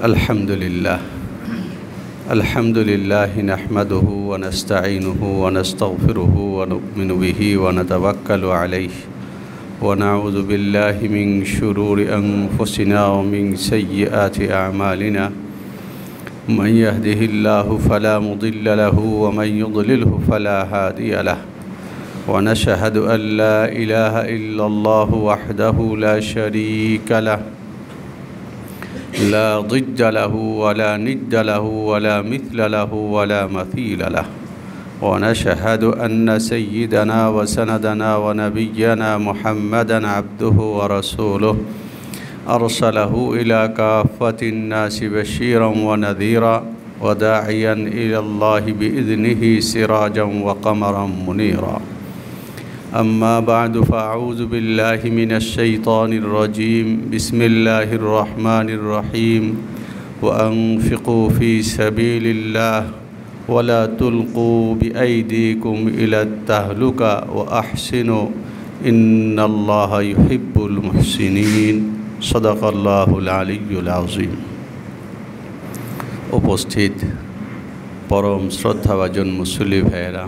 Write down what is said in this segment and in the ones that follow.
अल्हम्दुलिल्लाह नहमदुहु व नस्तईनुहु व नस्तगफिरुहु व नु'मिनु बिही व नतवक्कलु अलैहि व नऊज़ु बिल्लाहि मिन शुरूरि अनफुसिना व मिन सय्यिआति अअमालिना मन यहदिहिल्लाहु फला मुदिल्ल लहु व मन युद्लिलहु फला हादिय लहु व नशहदु अन ला इलाहा इल्लल्लाहु वहदहु ला शरीक लहु ला ज़िद्द लहु वला निद्द लहु वला मिस्ल लहु वला मसील लहु व नशहदु अन्न सय्यिदना व सनदना व नबिय्यना मुहम्मदन अब्दुहु व रसूलुहु अरसलहु इला काफ़्फ़तिन नासि बशीरन व नज़ीरा व दाइयन इलल्लाहि बिइज़्निहि सिराजन व क़मरन मुनीरा। अम्मा बादु फ़अऊज़ु बिल्लाहि मिनश शैतानिर रजीम। बिस्मिल्लाहिर्रहमानिर रहीम। व अनफ़िक़ू फ़ी सबीलिल्लाह व ला तुल्क़ू बिअयदीकुम इलत तहलुका व अहसिनु इन्नल्लाहा युहिब्बुल मुहसिनीन। सदक़ल्लाहुल अलिय्युल अज़ीम। उपस्थित परम श्रद्धाभाजन मुसल्ली भाइरा,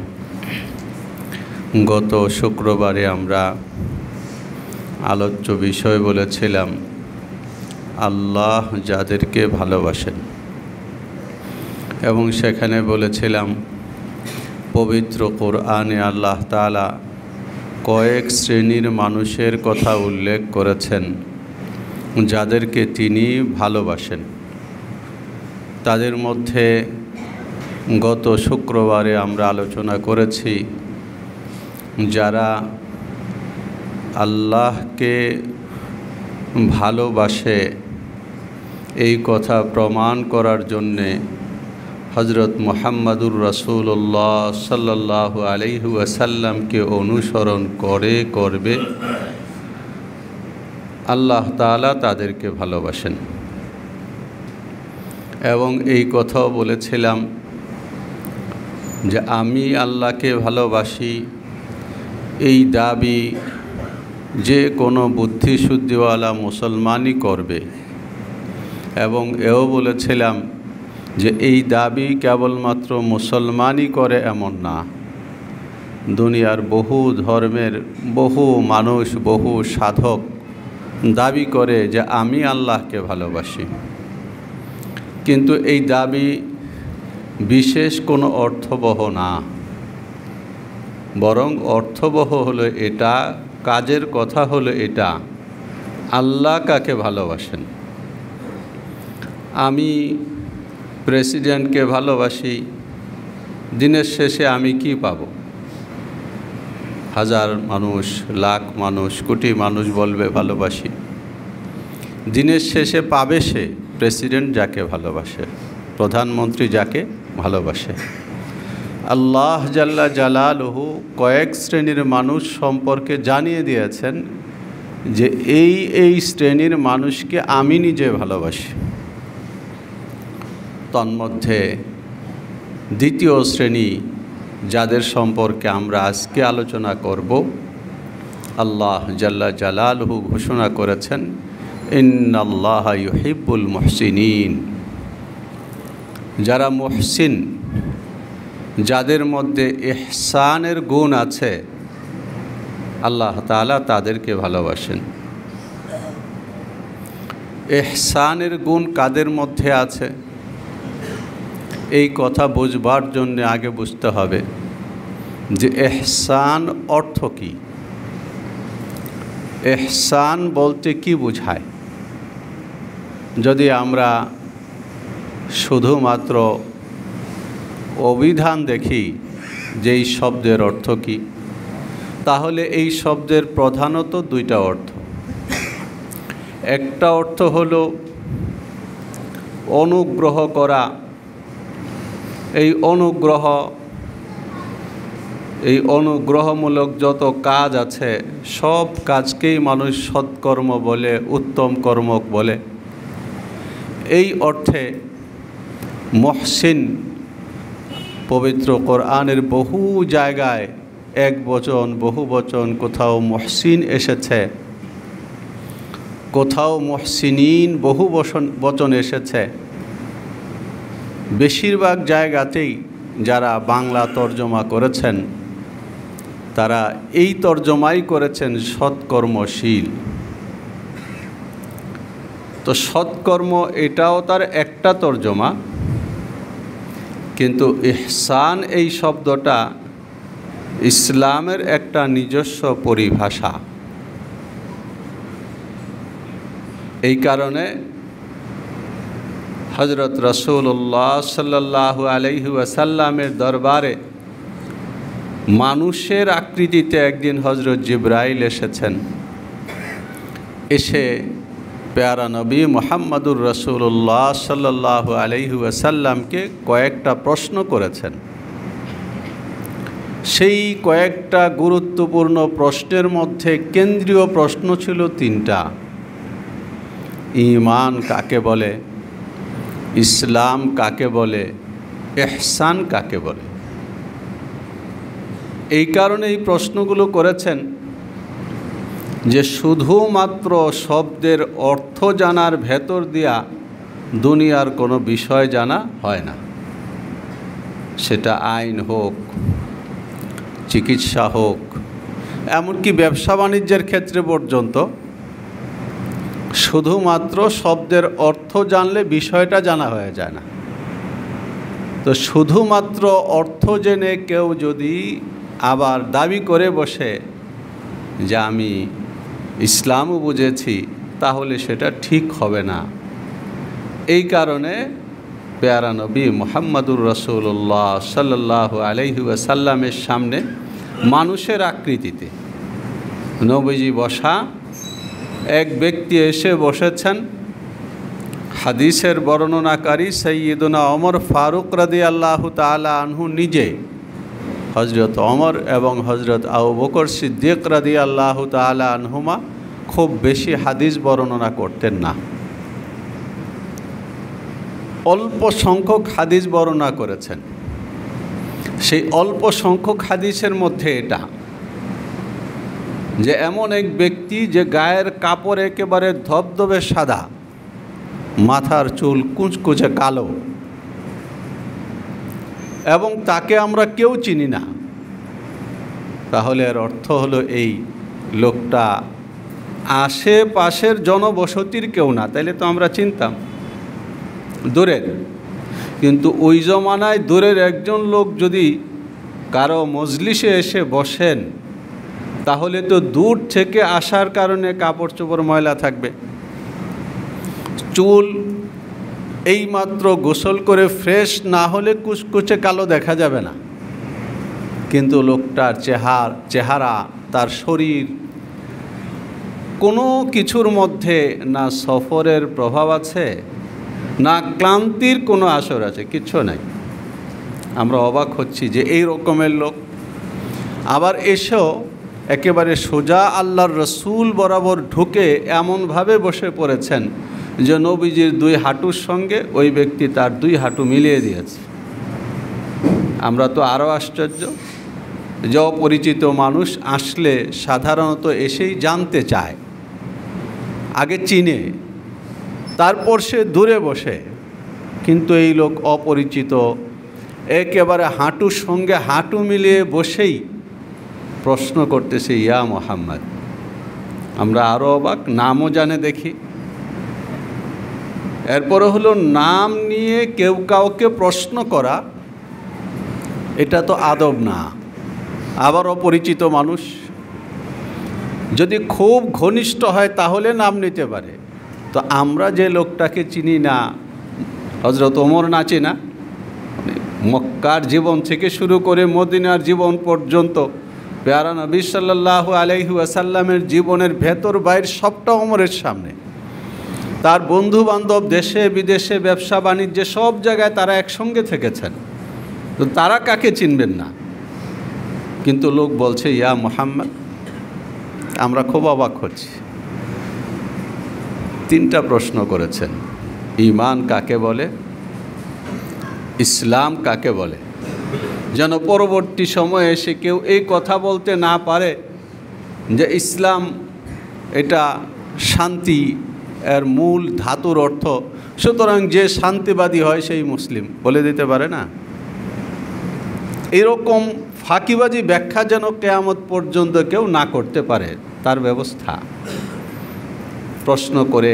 गत शुक्रबारे आमरा आलोच्य विषय बोलेछिलाम आल्लाह जादेरके भालोबासेन एवं सेखाने बोलेछिलाम पवित्र कुरआने आल्लाह ताआला कयेक श्रेणीर मानुषेर कथा उल्लेख करेछेन जादेरके तिनि भालोबासेन। तादेर मध्य गत शुक्रबारे आमरा आलोचना करेछि जारा आल्लाहके भालोबासे এই কথা प्रमाण करार जन्य हजरत मुहम्मदुर रसूलुल्लाह सल्लल्लाहु अलैहि वसल्लम के अनुसरण करे करबे आल्लाह ताआला तादेरके भालोबासेन। एवं এই কথাও বলেছিলাম যে আমি আল্লাহকে ভালোবাসি এই দাবি যে কোনো বুদ্ধিশুদ্ধিওয়ালা মুসলমানই করবে এবং এও বলেছিলাম যে এই দাবি কেবলমাত্র মুসলমানই করে এমন না, দুনিয়ার বহু ধর্মের বহু মানুষ বহু সাধক দাবি করে যে আমি আল্লাহকে ভালোবাসি, কিন্তু এই দাবি বিশেষ কোনো অর্থবহ না, বরং অর্থবহ হলো এটা, কাজের কথা হলো এটা আল্লাহ কাকে ভালোবাসেন। আমি প্রেসিডেন্টকে ভালোবাসি, দিনের শেষে আমি কি পাব? হাজার মানুষ, লাখ মানুষ, কোটি মানুষ বলবে ভালোবাসি, দিনের শেষে পাবে সে প্রেসিডেন্ট যাকে ভালোবাসে, প্রধানমন্ত্রী যাকে ভালোবাসে। আল্লাহ জাল্লা জালালুহু কয়েক শ্রেণীর মানুষ সম্পর্কে জানিয়ে দিয়েছেন যে এই শ্রেণীর মানুষকে আমি নিজে ভালোবাসি। তন্মধ্যে দ্বিতীয় শ্রেণী যাদের সম্পর্কে আমরা আজকে আলোচনা করব, আল্লাহ জাল্লা জালালুহু ঘোষণা করেছেন ইন্নাল্লাহা ইউহিব্বুল মুহসিনিন। যারা মুহসিন, যাদের মধ্যে ইহসানের গুণ আছে, আল্লাহ তাআলা তাদেরকে ভালোবাসেন। ইহসানের গুণ কাদের মধ্যে আছে এই কথা বুঝবার জন্য আগে বুঝতে হবে যে ইহসান অর্থ কী, ইহসান বলতে কি বোঝায়। যদি আমরা শুধুমাত্র অভিধান দেখি যে এই শব্দের অর্থ কী, তাহলে এই শব্দের প্রধানত দুইটা অর্থ। একটা অর্থ হলো অনুগ্রহ করা। এই অনুগ্রহমূলক যত কাজ আছে সব কাজকেই মানুষ সৎকর্ম বলে, উত্তম কর্ম বলে। এই অর্থে মুহসিন পবিত্র কোরআনের বহু জায়গায় এক বচন, বহু বচন, কোথাও মুহসিন এসেছে, কোথাও মুহসিনিন বহু বচন এসেছে। বেশিরভাগ জায়গাতেই যারা বাংলা তর্জমা করেছেন তারা এই তর্জমাই করেছেন সৎকর্মশীল। তো সৎকর্ম এটাও তার একটা তর্জমা, কিন্তু ইহসান এই শব্দটা ইসলামের একটা নিজস্ব পরিভাষা। এই কারণে হযরত রাসূলুল্লাহ সাল্লাল্লাহু আলাইহি ওয়াসাল্লামের দরবারে মানুষের আকৃতিতে একদিন হযরত জিবরাইল এসেছেন। এসে প্যারা নবী মুহাম্মদুর রাসূলুল্লাহ সাল্লাল্লাহু আলাইহি ওয়াসাল্লামকে কয়েকটা প্রশ্ন করেছেন। সেই কয়েকটা গুরুত্বপূর্ণ প্রশ্নের মধ্যে কেন্দ্রীয় প্রশ্ন ছিল তিনটা। ঈমান কাকে বলে, ইসলাম কাকে বলে, ইহসান কাকে বলে। এই কারণে এই প্রশ্নগুলো করেছেন যে শুধুমাত্র শব্দের অর্থ জানার ভেতর দিয়া দুনিয়ার কোনো বিষয় জানা হয় না। সেটা আইন হোক, চিকিৎসা হোক, এমনকি ব্যবসা বাণিজ্যের ক্ষেত্রে পর্যন্ত শুধুমাত্র শব্দের অর্থ জানলে বিষয়টা জানা হয়ে যায় না। তো শুধুমাত্র অর্থ জেনে কেউ যদি আবার দাবি করে বসে যে আমি ইসলামও বুঝেছি, তাহলে সেটা ঠিক হবে না। এই কারণে প্যারা নবী মুহাম্মদুর রাসূলুল্লাহ সাল্লাল্লাহু আলাইহি ওয়াসাল্লামের সামনে মানুষের আকৃতিতে নবীজি বসা, এক ব্যক্তি এসে বসেছেন। হাদিসের বর্ণনাকারী সাইয়্যিদুনা ওমর ফারুক রাদিয়াল্লাহু তাআলা আনহু নিজে হযরত ওমর এবং হযরত আবু বকর সিদ্দিক রাদিয়াল্লাহু তাআলা আনহুমা খুব বেশি হাদিস বর্ণনা করতেন না, অল্প সংখ্যক হাদিস বর্ণনা করেছেন। সেই অল্প সংখ্যক হাদিসের মধ্যে এটা যে এমন এক ব্যক্তি যে গায়ের কাপড় একেবারে ধবধবে সাদা, মাথার চুল কুচকুচে কালো, এবং তাকে আমরা কেউ চিনি না। তাহলে এর অর্থ হলো এই লোকটা আশেপাশের জনবসতির কেউ না, তাইলে তো আমরা চিনতাম, দূরের। কিন্তু ওই জমানায় দূরের একজন লোক যদি কারো মজলিসে এসে বসেন, তাহলে তো দূর থেকে আসার কারণে কাপড় চোপড় ময়লা থাকবে, চুল এইমাত্র গোসল করে ফ্রেশ না হলে কুচকুচে কালো দেখা যাবে না। কিন্তু লোকটার চেহারা, তার শরীর, কোনো কিছুর মধ্যে না সফরের প্রভাব আছে, না ক্লান্তির কোনো আসর আছে, কিচ্ছু নাই। আমরা অবাক হচ্ছি যে এই রকমের লোক আবার এসেও একেবারে সোজা আল্লাহর রসুল বরাবর ঢুকে এমনভাবে বসে পড়েছেন যে নবীজির দুই হাঁটুর সঙ্গে ওই ব্যক্তি তার দুই হাঁটু মিলিয়ে দিয়েছে। আমরা তো আরও আশ্চর্য যে অপরিচিত মানুষ আসলে সাধারণত এসেই জানতে চায়, আগে চিনে, তারপর সে দূরে বসে। কিন্তু এই লোক অপরিচিত, একেবারে হাঁটুর সঙ্গে হাঁটু মিলিয়ে বসেই প্রশ্ন করতেছে, ইয়া মুহাম্মদ। আমরা আরও অবাক, নামও জানে দেখি। এরপরে হলো নাম নিয়ে কেউ কাউকে প্রশ্ন করা, এটা তো আদব না। আবার অপরিচিত মানুষ যদি খুব ঘনিষ্ঠ হয় তাহলে নাম নিতে পারে। তো আমরা যে লোকটাকে চিনি না, হযরত ওমর না চিনা, মক্কার জীবন থেকে শুরু করে মদিনার জীবন পর্যন্ত প্যারা নবী সাল্লাল্লাহু আলাইহি ওয়াসাল্লামের জীবনের ভেতর বাইরে সবটা ওমরের সামনে। তার বন্ধু বান্ধব দেশে বিদেশে ব্যবসা বাণিজ্যে সব জায়গায় তারা একসঙ্গে থেকেছেন। তো তারা কাকে চিনবেন না? কিন্তু লোক বলছে ইয়া মুহাম্মদ। আমরা খুব অবাক হচ্ছি। তিনটা প্রশ্ন করেছেন, ঈমান কাকে বলে, ইসলাম কাকে বলে, যেন পরবর্তী সময়ে এসে কেউ এই কথা বলতে না পারে যে ইসলাম এটা শান্তি এর মূল ধাতুর অর্থ। সুতরাং যে শান্তিবাদী হয় সেই মুসলিম বলে দিতে পারে না। এরকম ফাঁকিবাজি ব্যাখ্যা যেন কিয়ামত পর্যন্ত কেউ না করতে পারে, তার ব্যবস্থা। প্রশ্ন করে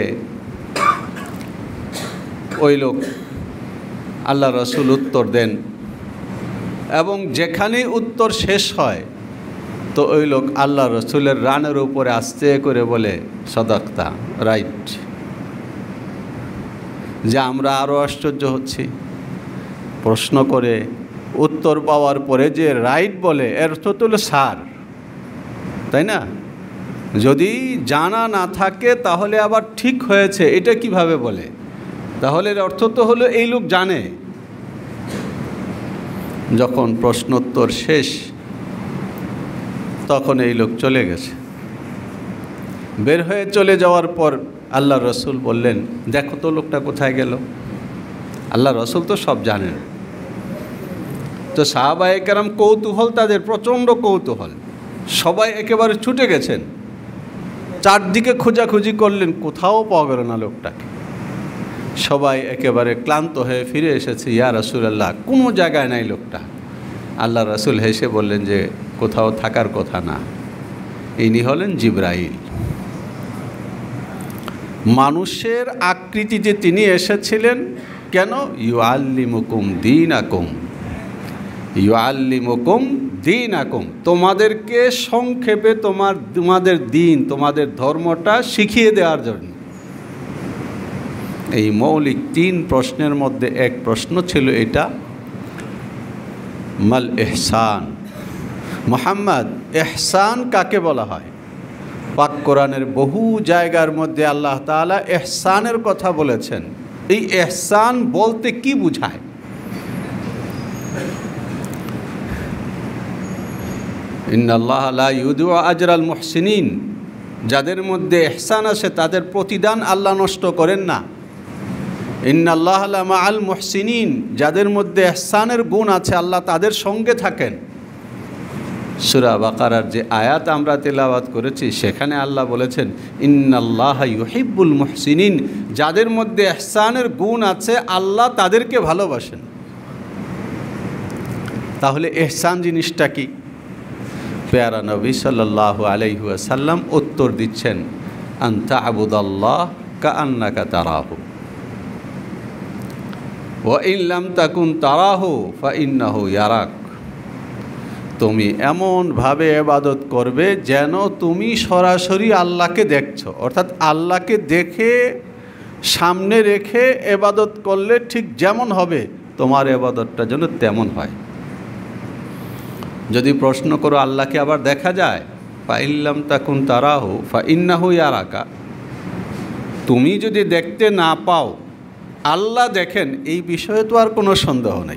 ওই লোক আল্লাহ রসুল উত্তর দেন, এবং যেখানেই উত্তর শেষ হয় তো ওই লোক আল্লাহ রসুলের রানের উপরে আস্তে করে বলে, সদাক্তা, রাইট। যে আমরা আরও আশ্চর্য হচ্ছি, প্রশ্ন করে উত্তর পাওয়ার পরে যে রাইট বলে, এর অর্থ তো হলো সার, তাই না? যদি জানা না থাকে তাহলে আবার ঠিক হয়েছে এটা কিভাবে বলে? তাহলে এর অর্থ তো হলো এই লোক জানে। যখন প্রশ্নোত্তর শেষ তখন এই লোক চলে গেছে। বের হয়ে চলে যাওয়ার পর আল্লাহ রসুল বললেন, দেখো তো লোকটা কোথায় গেল। আল্লাহ রসুল তো সব জানেন। তো সাহাবায়ে কেরাম কৌতূহল, তাদের প্রচণ্ড কৌতূহল, সবাই একেবারে ছুটে গেছেন, চারদিকে খোঁজাখুঁজি করলেন, কোথাও পাওয়া গেল না লোকটাকে। সবাই একেবারে ক্লান্ত হয়ে ফিরে এসেছে, ইয়া রাসূলুল্লাহ, কোনো জায়গায় নাই লোকটা। আল্লাহ রাসূল হেসে বললেন যে কোথাও থাকার কথা না, ইনি হলেন জিবরাইল। মানুষের আকৃতিতে তিনি এসেছিলেন কেন? ইউআল্লিমুকুম দীনাকুম, ইউআল্লিমুকুম দীনাকুম, তোমাদেরকে সংক্ষেপে তোমাদের দিন, তোমাদের ধর্মটা শিখিয়ে দেওয়ার জন্য। এই মৌলিক 3 প্রশ্নের মধ্যে এক প্রশ্ন ছিল এটা, মাল ইহসান, মুহাম্মদ, ইহসান কাকে বলা হয়? পাক কোরআনের বহু জায়গার মধ্যে আল্লাহ তাআলা ইহসানের কথা বলেছেন। এই ইহসান বলতে কি বোঝায়? ইন্নাল্লাহা লা ইউদিউ আজরাল মুহসিনিন, যাদের মধ্যে ইহসান আছে তাদের প্রতিদান আল্লাহ নষ্ট করেন না। ইন্নাল্লাহা লা মাআল মুহসিনিন, যাদের মধ্যে ইহসানের গুণ আছে আল্লাহ তাদের সঙ্গে থাকেন। সূরা বাকারার যে আয়াত আমরা তেলাওয়াত করেছি সেখানে আল্লাহ বলেছেন, ইন্নাল্লাহা ইউহিব্বুল মুহসিনিন, যাদের মধ্যে ইহসানের গুণ আছে আল্লাহ তাদেরকে ভালোবাসেন। তাহলে ইহসান জিনিসটা কি? প্যারা নবী সাল্লাল্লাহু আলাইহি ওয়াসাল্লাম উত্তর দিচ্ছেন, আন তা'বুদাল্লাহ কাআন্নাকা তারাহু ওয়া ইন লাম তাকুন তারাহু ফাইন্নাহু ইয়ারাক, তুমি এমনভাবে ইবাদত করবে যেন তুমি সরাসরি আল্লাহকে দেখছো। অর্থাৎ আল্লাহকে দেখে সামনে রেখে ইবাদত করলে ঠিক যেমন হবে তোমার ইবাদতটা যেন তেমন হয়। যদি প্রশ্ন করো আল্লাহকে আবার দেখা যায়, ফাইন লাম তাকুন তারাহু ফাইন্নাহু ইয়ারাকা, তুমি যদি দেখতে না পাও আল্লাহ দেখেন, এই বিষয়ে তো আর কোনো সন্দেহ নেই।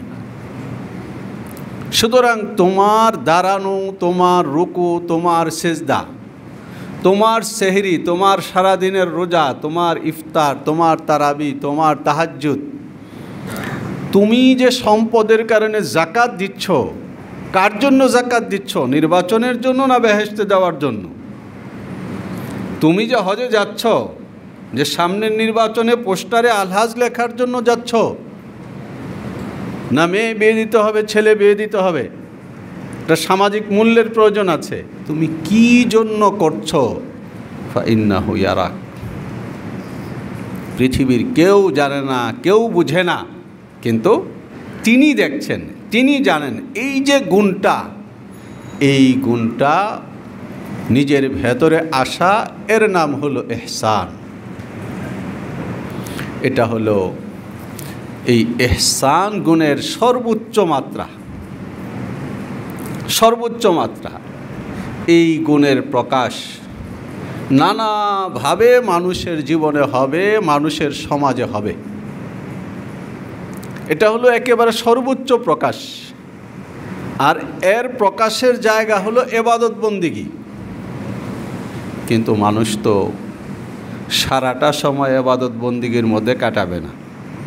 সুতরাং তোমার দাঁড়ানো, তোমার রুকু, তোমার সেজদা, তোমার সেহরি, তোমার সারাদিনের রোজা, তোমার ইফতার, তোমার তারাবি, তোমার তাহাজ্জুদ, তুমি যে সম্পদের কারণে যাকাত দিচ্ছ, কার জন্য যাকাত দিচ্ছ? নির্বাচনের জন্য না বেহেশতে যাওয়ার জন্য? তুমি যে হজে যাচ্ছ, যে সামনের নির্বাচনে পোস্টারে আলহাজ লেখার জন্য যাচ্ছ, না মেয়ে বিয়ে দিতে হবে, ছেলে বিয়ে দিতে হবে, একটা সামাজিক মূল্যের প্রয়োজন আছে, তুমি কি জন্য করছো? ফাইন্নাহু ইয়ারাক, পৃথিবীর কেউ জানে না, কেউ বুঝে না, কিন্তু তিনি দেখছেন, তিনি জানেন। এই যে গুণটা, এই গুণটা নিজের ভেতরে আসা, এর নাম হলো ইহসান। এটা হলো এই ইহসান গুণের সর্বোচ্চ মাত্রা, সর্বোচ্চ মাত্রা। এই গুণের প্রকাশ নানাভাবে মানুষের জীবনে হবে, মানুষের সমাজে হবে। এটা হলো একেবারে সর্বোচ্চ প্রকাশ। আর এর প্রকাশের জায়গা হলো ইবাদত বন্দিগি। কিন্তু মানুষ তো সারাটা সময় ইবাদত বন্দিগির মধ্যে কাটাবে না।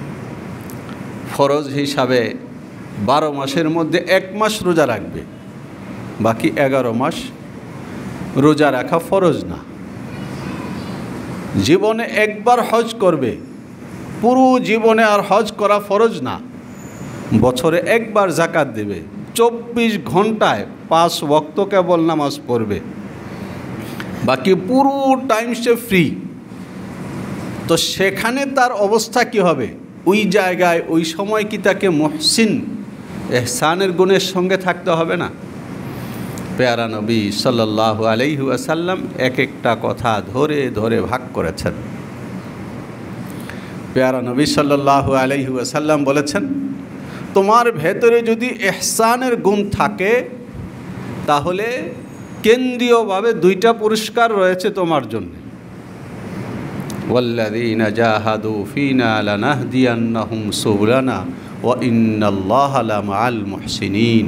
ফরজ হিসাবে 12 মাসের মধ্যে 1 মাস রোজা রাখবে, বাকি 11 মাস রোজা রাখা ফরজ না। জীবনে একবার হজ করবে, পুরো জীবনে আর হজ করা ফরজ না, বছরে একবার যাকাত দেবে, 24 ঘন্টায় 5 ওয়াক্ত কেবল নামাজ পড়বে, বাকি পুরো টাইম সে ফ্রি। তো সেখানে তার অবস্থা কি হবে? ওই জায়গায় ওই সময় কি তাকে মুহসিন ইহসানের গুণের সঙ্গে থাকতে হবে না? পেয়ারা নবী সাল্লাল্লাহু আলাইহি ওয়াসাল্লাম এক একটা কথা ধরে ধরে ভাগ করেছেন। পেয়ারা নবী সাল্লাল্লাহু আলাইহি ওয়াসাল্লাম বলেছেন, তোমার ভেতরে যদি ইহসানের গুণ থাকে তাহলে কেন্দ্রীয়ভাবে 2টা পুরস্কার রয়েছে তোমার জন্য। ওয়াল্লাযীনা জাহাদু ফীনা লানাহদিয়ান্নাহুম সুবুলানা ওয়া ইন্নাল্লাহা লামাআল মুহসিনিন।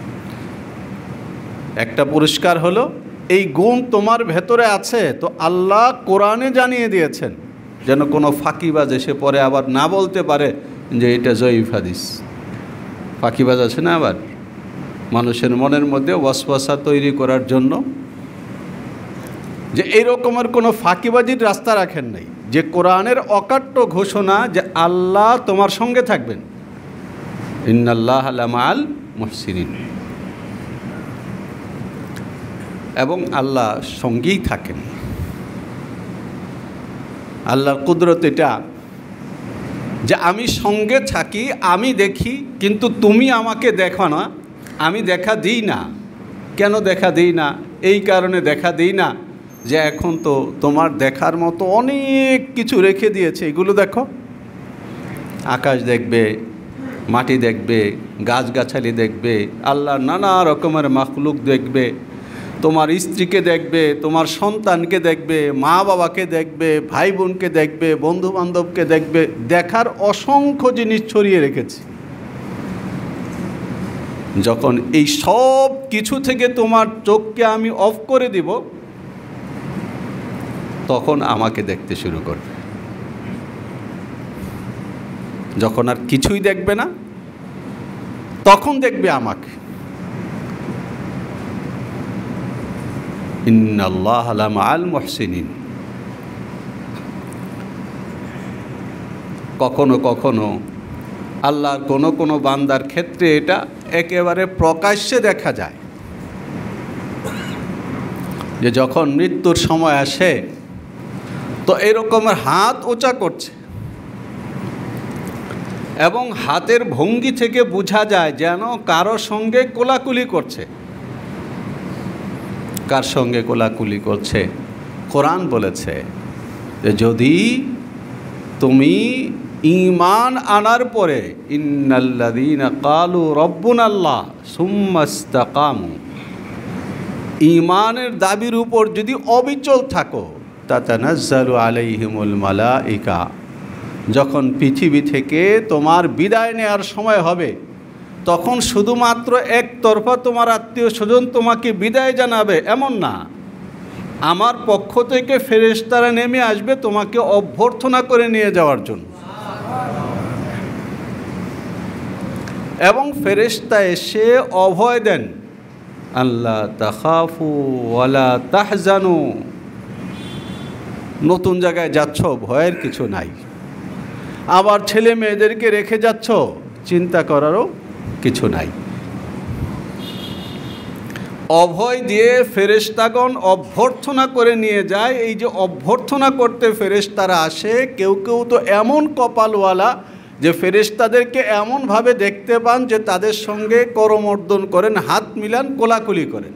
একটা পুরস্কার হলো এই গুণ তোমার ভেতরে আছে, তো আল্লাহ কোরআনে জানিয়ে দিয়েছেন যেন কোনো ফাঁকিবাজ এসে পরে আবার না বলতে পারে যে এটা জয়ীফ হাদিস। ফাঁকিবাজ আছে না আবার মানুষের মনের মধ্যে ওয়াসওয়াসা তৈরি করার জন্য, যে এই রকমের কোনো ফাঁকিবাজির রাস্তা রাখেন নাই, যে কোরআনের অকাট্য ঘোষণা যে আল্লাহ তোমার সঙ্গে থাকবেন, ইন্নাল্লাহা লামাআল মুহসিনিন, এবং আল্লাহ সঙ্গেই থাকেন। আল্লাহর কুদরত এটা যে আমি সঙ্গে থাকি, আমি দেখি, কিন্তু তুমি আমাকে দেখো না, আমি দেখা দিই না। কেন দেখা দিই না? এই কারণে দেখা দিই না যে এখন তো তোমার দেখার মতো অনেক কিছু রেখে দিয়েছে, এগুলো দেখো। আকাশ দেখবে, মাটি দেখবে, গাছগাছালি দেখবে, আল্লাহর নানা রকমের মাখলুক দেখবে, তোমার স্ত্রীকে দেখবে, তোমার সন্তানকে দেখবে, মা বাবাকে দেখবে, ভাই বোনকে দেখবে, বন্ধু বান্ধবকে দেখবে, দেখার অসংখ্য জিনিস ছড়িয়ে রেখেছি। যখন এই সব কিছু থেকে তোমার চোখকে আমি অফ করে দিব, তখন আমাকে দেখতে শুরু করবে। যখন আর কিছুই দেখবে না, তখন দেখবে আমাকে। ইন্নাল্লাহা লামাআল মুহসিনিন। কখনো কখনো আল্লাহর কোনো কোনো বান্দার ক্ষেত্রে এটা একেবারে প্রকাশ্যে দেখা যায়, যে যখন মৃত্যুর সময় আসে তো এরকমের হাত উঁচা করছে, এবং হাতের ভঙ্গি থেকে বোঝা যায় যেন কারো সঙ্গে কোলাকুলি করছে। কার সঙ্গে কোলাকুলি করছে? কোরআন বলেছে যে যদি তুমি ঈমান আনার পরে ইন্নাল্লাযীনা ক্বালু রাব্বুনাল্লাহ সুম্মা ইসতাকামু, ঈমানের দাবির উপর যদি অবিচল থাকো, তাতানাজ্জালু আলাইহিমুল মালাইকা, যখন পৃথিবী থেকে তোমার বিদায় নেওয়ার সময় হবে তখন শুধুমাত্র একতরফা তোমার আত্মীয় স্বজন তোমাকে বিদায় জানাবে এমন না, আমার পক্ষ থেকে ফেরেশতারা নেমে আসবে তোমাকে অভ্যর্থনা করে নিয়ে যাওয়ার জন্য। এবং ফেরেশতা এসে অভয় দেন, আল্লাহ তাখাফু ওয়ালা তাহজানু, নতুন জায়গায় যাচ্ছ, ভয়ের কিছু নাই। আবার ছেলে মেয়েদেরকে রেখে যাচ্ছ, চিন্তা করারও কিছু নাই। অভয় দিয়ে ফেরেশতাগণ অভ্যর্থনা করে নিয়ে যায়। এই যে অভ্যর্থনা করতে ফেরেশতারা আসে, কেউ কেউ তো এমন কপালওয়ালা যে ফেরেশতাদেরকে এমনভাবে দেখতে পান যে তাদের সঙ্গে করমর্দন করেন, হাত মিলান, কোলাকুলি করেন।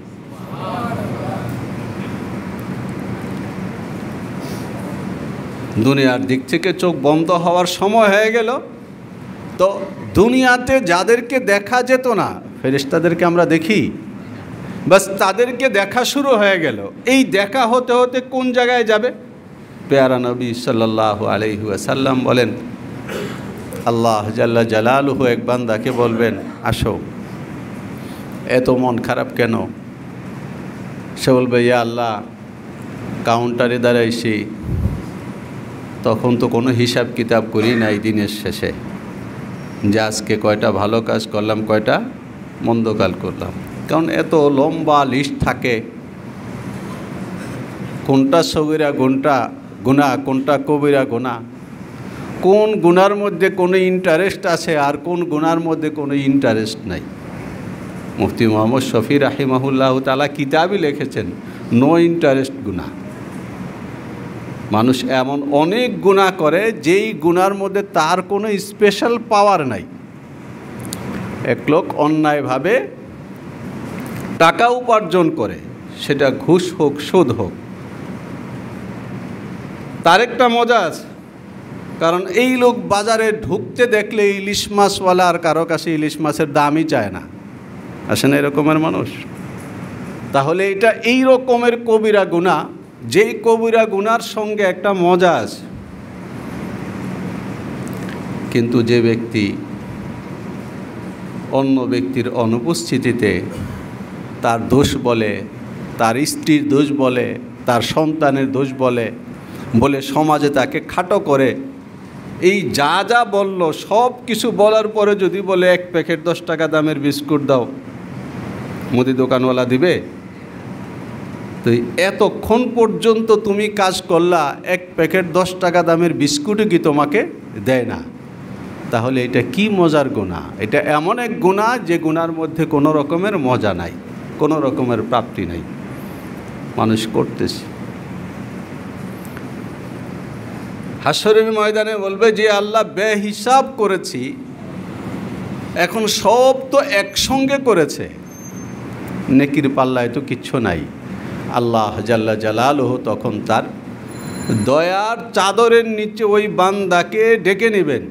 দুনিয়ার দিক থেকে চোখ বন্ধ হওয়ার সময় হয়ে গেল, তো দুনিয়াতে যাদেরকে দেখা যেত না ফেরেশতাদেরকে আমরা দেখি, বাস তাদেরকে দেখা শুরু হয়ে গেল। এই দেখা হতে হতে কোন জায়গায় যাবে? পেয়ারা নবী সাল্লাল্লাহু আলাইহি ওয়াসাল্লাম বলেন, আল্লাহ জাল্লা জালালুহু এক বান্দাকে বলবেন, আসো। এত মন খারাপ কেন? সে বলবে, ইয়া আল্লাহ, কাউন্টারে দাঁড়াইছি, তখন তো কোনো হিসাব কিতাব করি নাই দিনের শেষে, যে আজকে কয়টা ভালো কাজ করলাম, কয়টা মন্দ কাজ করলাম। কারণ এত লম্বা লিস্ট থাকে, কোনটা সগীরা কোনটা গুনাহ, কোনটা কবিরা গুনাহ, কোন গুনার মধ্যে কোনো ইন্টারেস্ট আছে আর কোন গুনার মধ্যে কোনো ইন্টারেস্ট নাই। মুফতি মোহাম্মদ শফি রাহিমাহুল্লাহ তাআলা কিতাবই লিখেছেন নো ইন্টারেস্ট গুনাহ। মানুষ এমন অনেক গুনাহ করে যেই গুনার মধ্যে তার কোনো স্পেশাল পাওয়ার নাই। এক লোক অন্যায়ভাবে টাকা উপার্জন করে, সেটা ঘুষ হোক সুদ হোক, তার একটা মজা আছে, কারণ এই লোক বাজারে ঢুকতে দেখলে ইলিশ মাছওয়ালা আর কারো কাছে ইলিশ মাছের দামই চায় না। আসে না এরকমের মানুষ? তাহলে এটা এই রকমের কবিরা গুনাহ, যেই কবিরা গুনার সঙ্গে একটা মজা আছে। কিন্তু যে ব্যক্তি অন্য ব্যক্তির অনুপস্থিতিতে তার দোষ বলে, তার স্ত্রীর দোষ বলে, তার সন্তানের দোষ বলে, বলে সমাজে তাকে খাটো করে, এই যা যা বলল সব কিছু বলার পরে যদি বলে 1 প্যাকেট 10 টাকা দামের বিস্কুট দাও, মুদি দোকানওয়ালা দিবে? তো এতক্ষণ পর্যন্ত তুমি কাজ করলা, 1 প্যাকেট 10 টাকা দামের বিস্কুটও কি তোমাকে দেয় না? তাহলে এটা কি মজার গুনাহ? এটা এমন এক গুনাহ যে গুনার মধ্যে কোনো রকমের মজা নাই, কোনো রকমের প্রাপ্তি নাই, মানুষ করতেছে। হাশরের ময়দানে বলবে যে আল্লাহ বেহিসাব করেছি, এখন সব তো একসঙ্গে করেছে, নেকির পাল্লায় তো কিচ্ছু নাই। আল্লাহ জাল্লা জালালুহু তখন তার দয়ার চাদরের নিচে ওই বান্দাকে ডেকে নেবেন।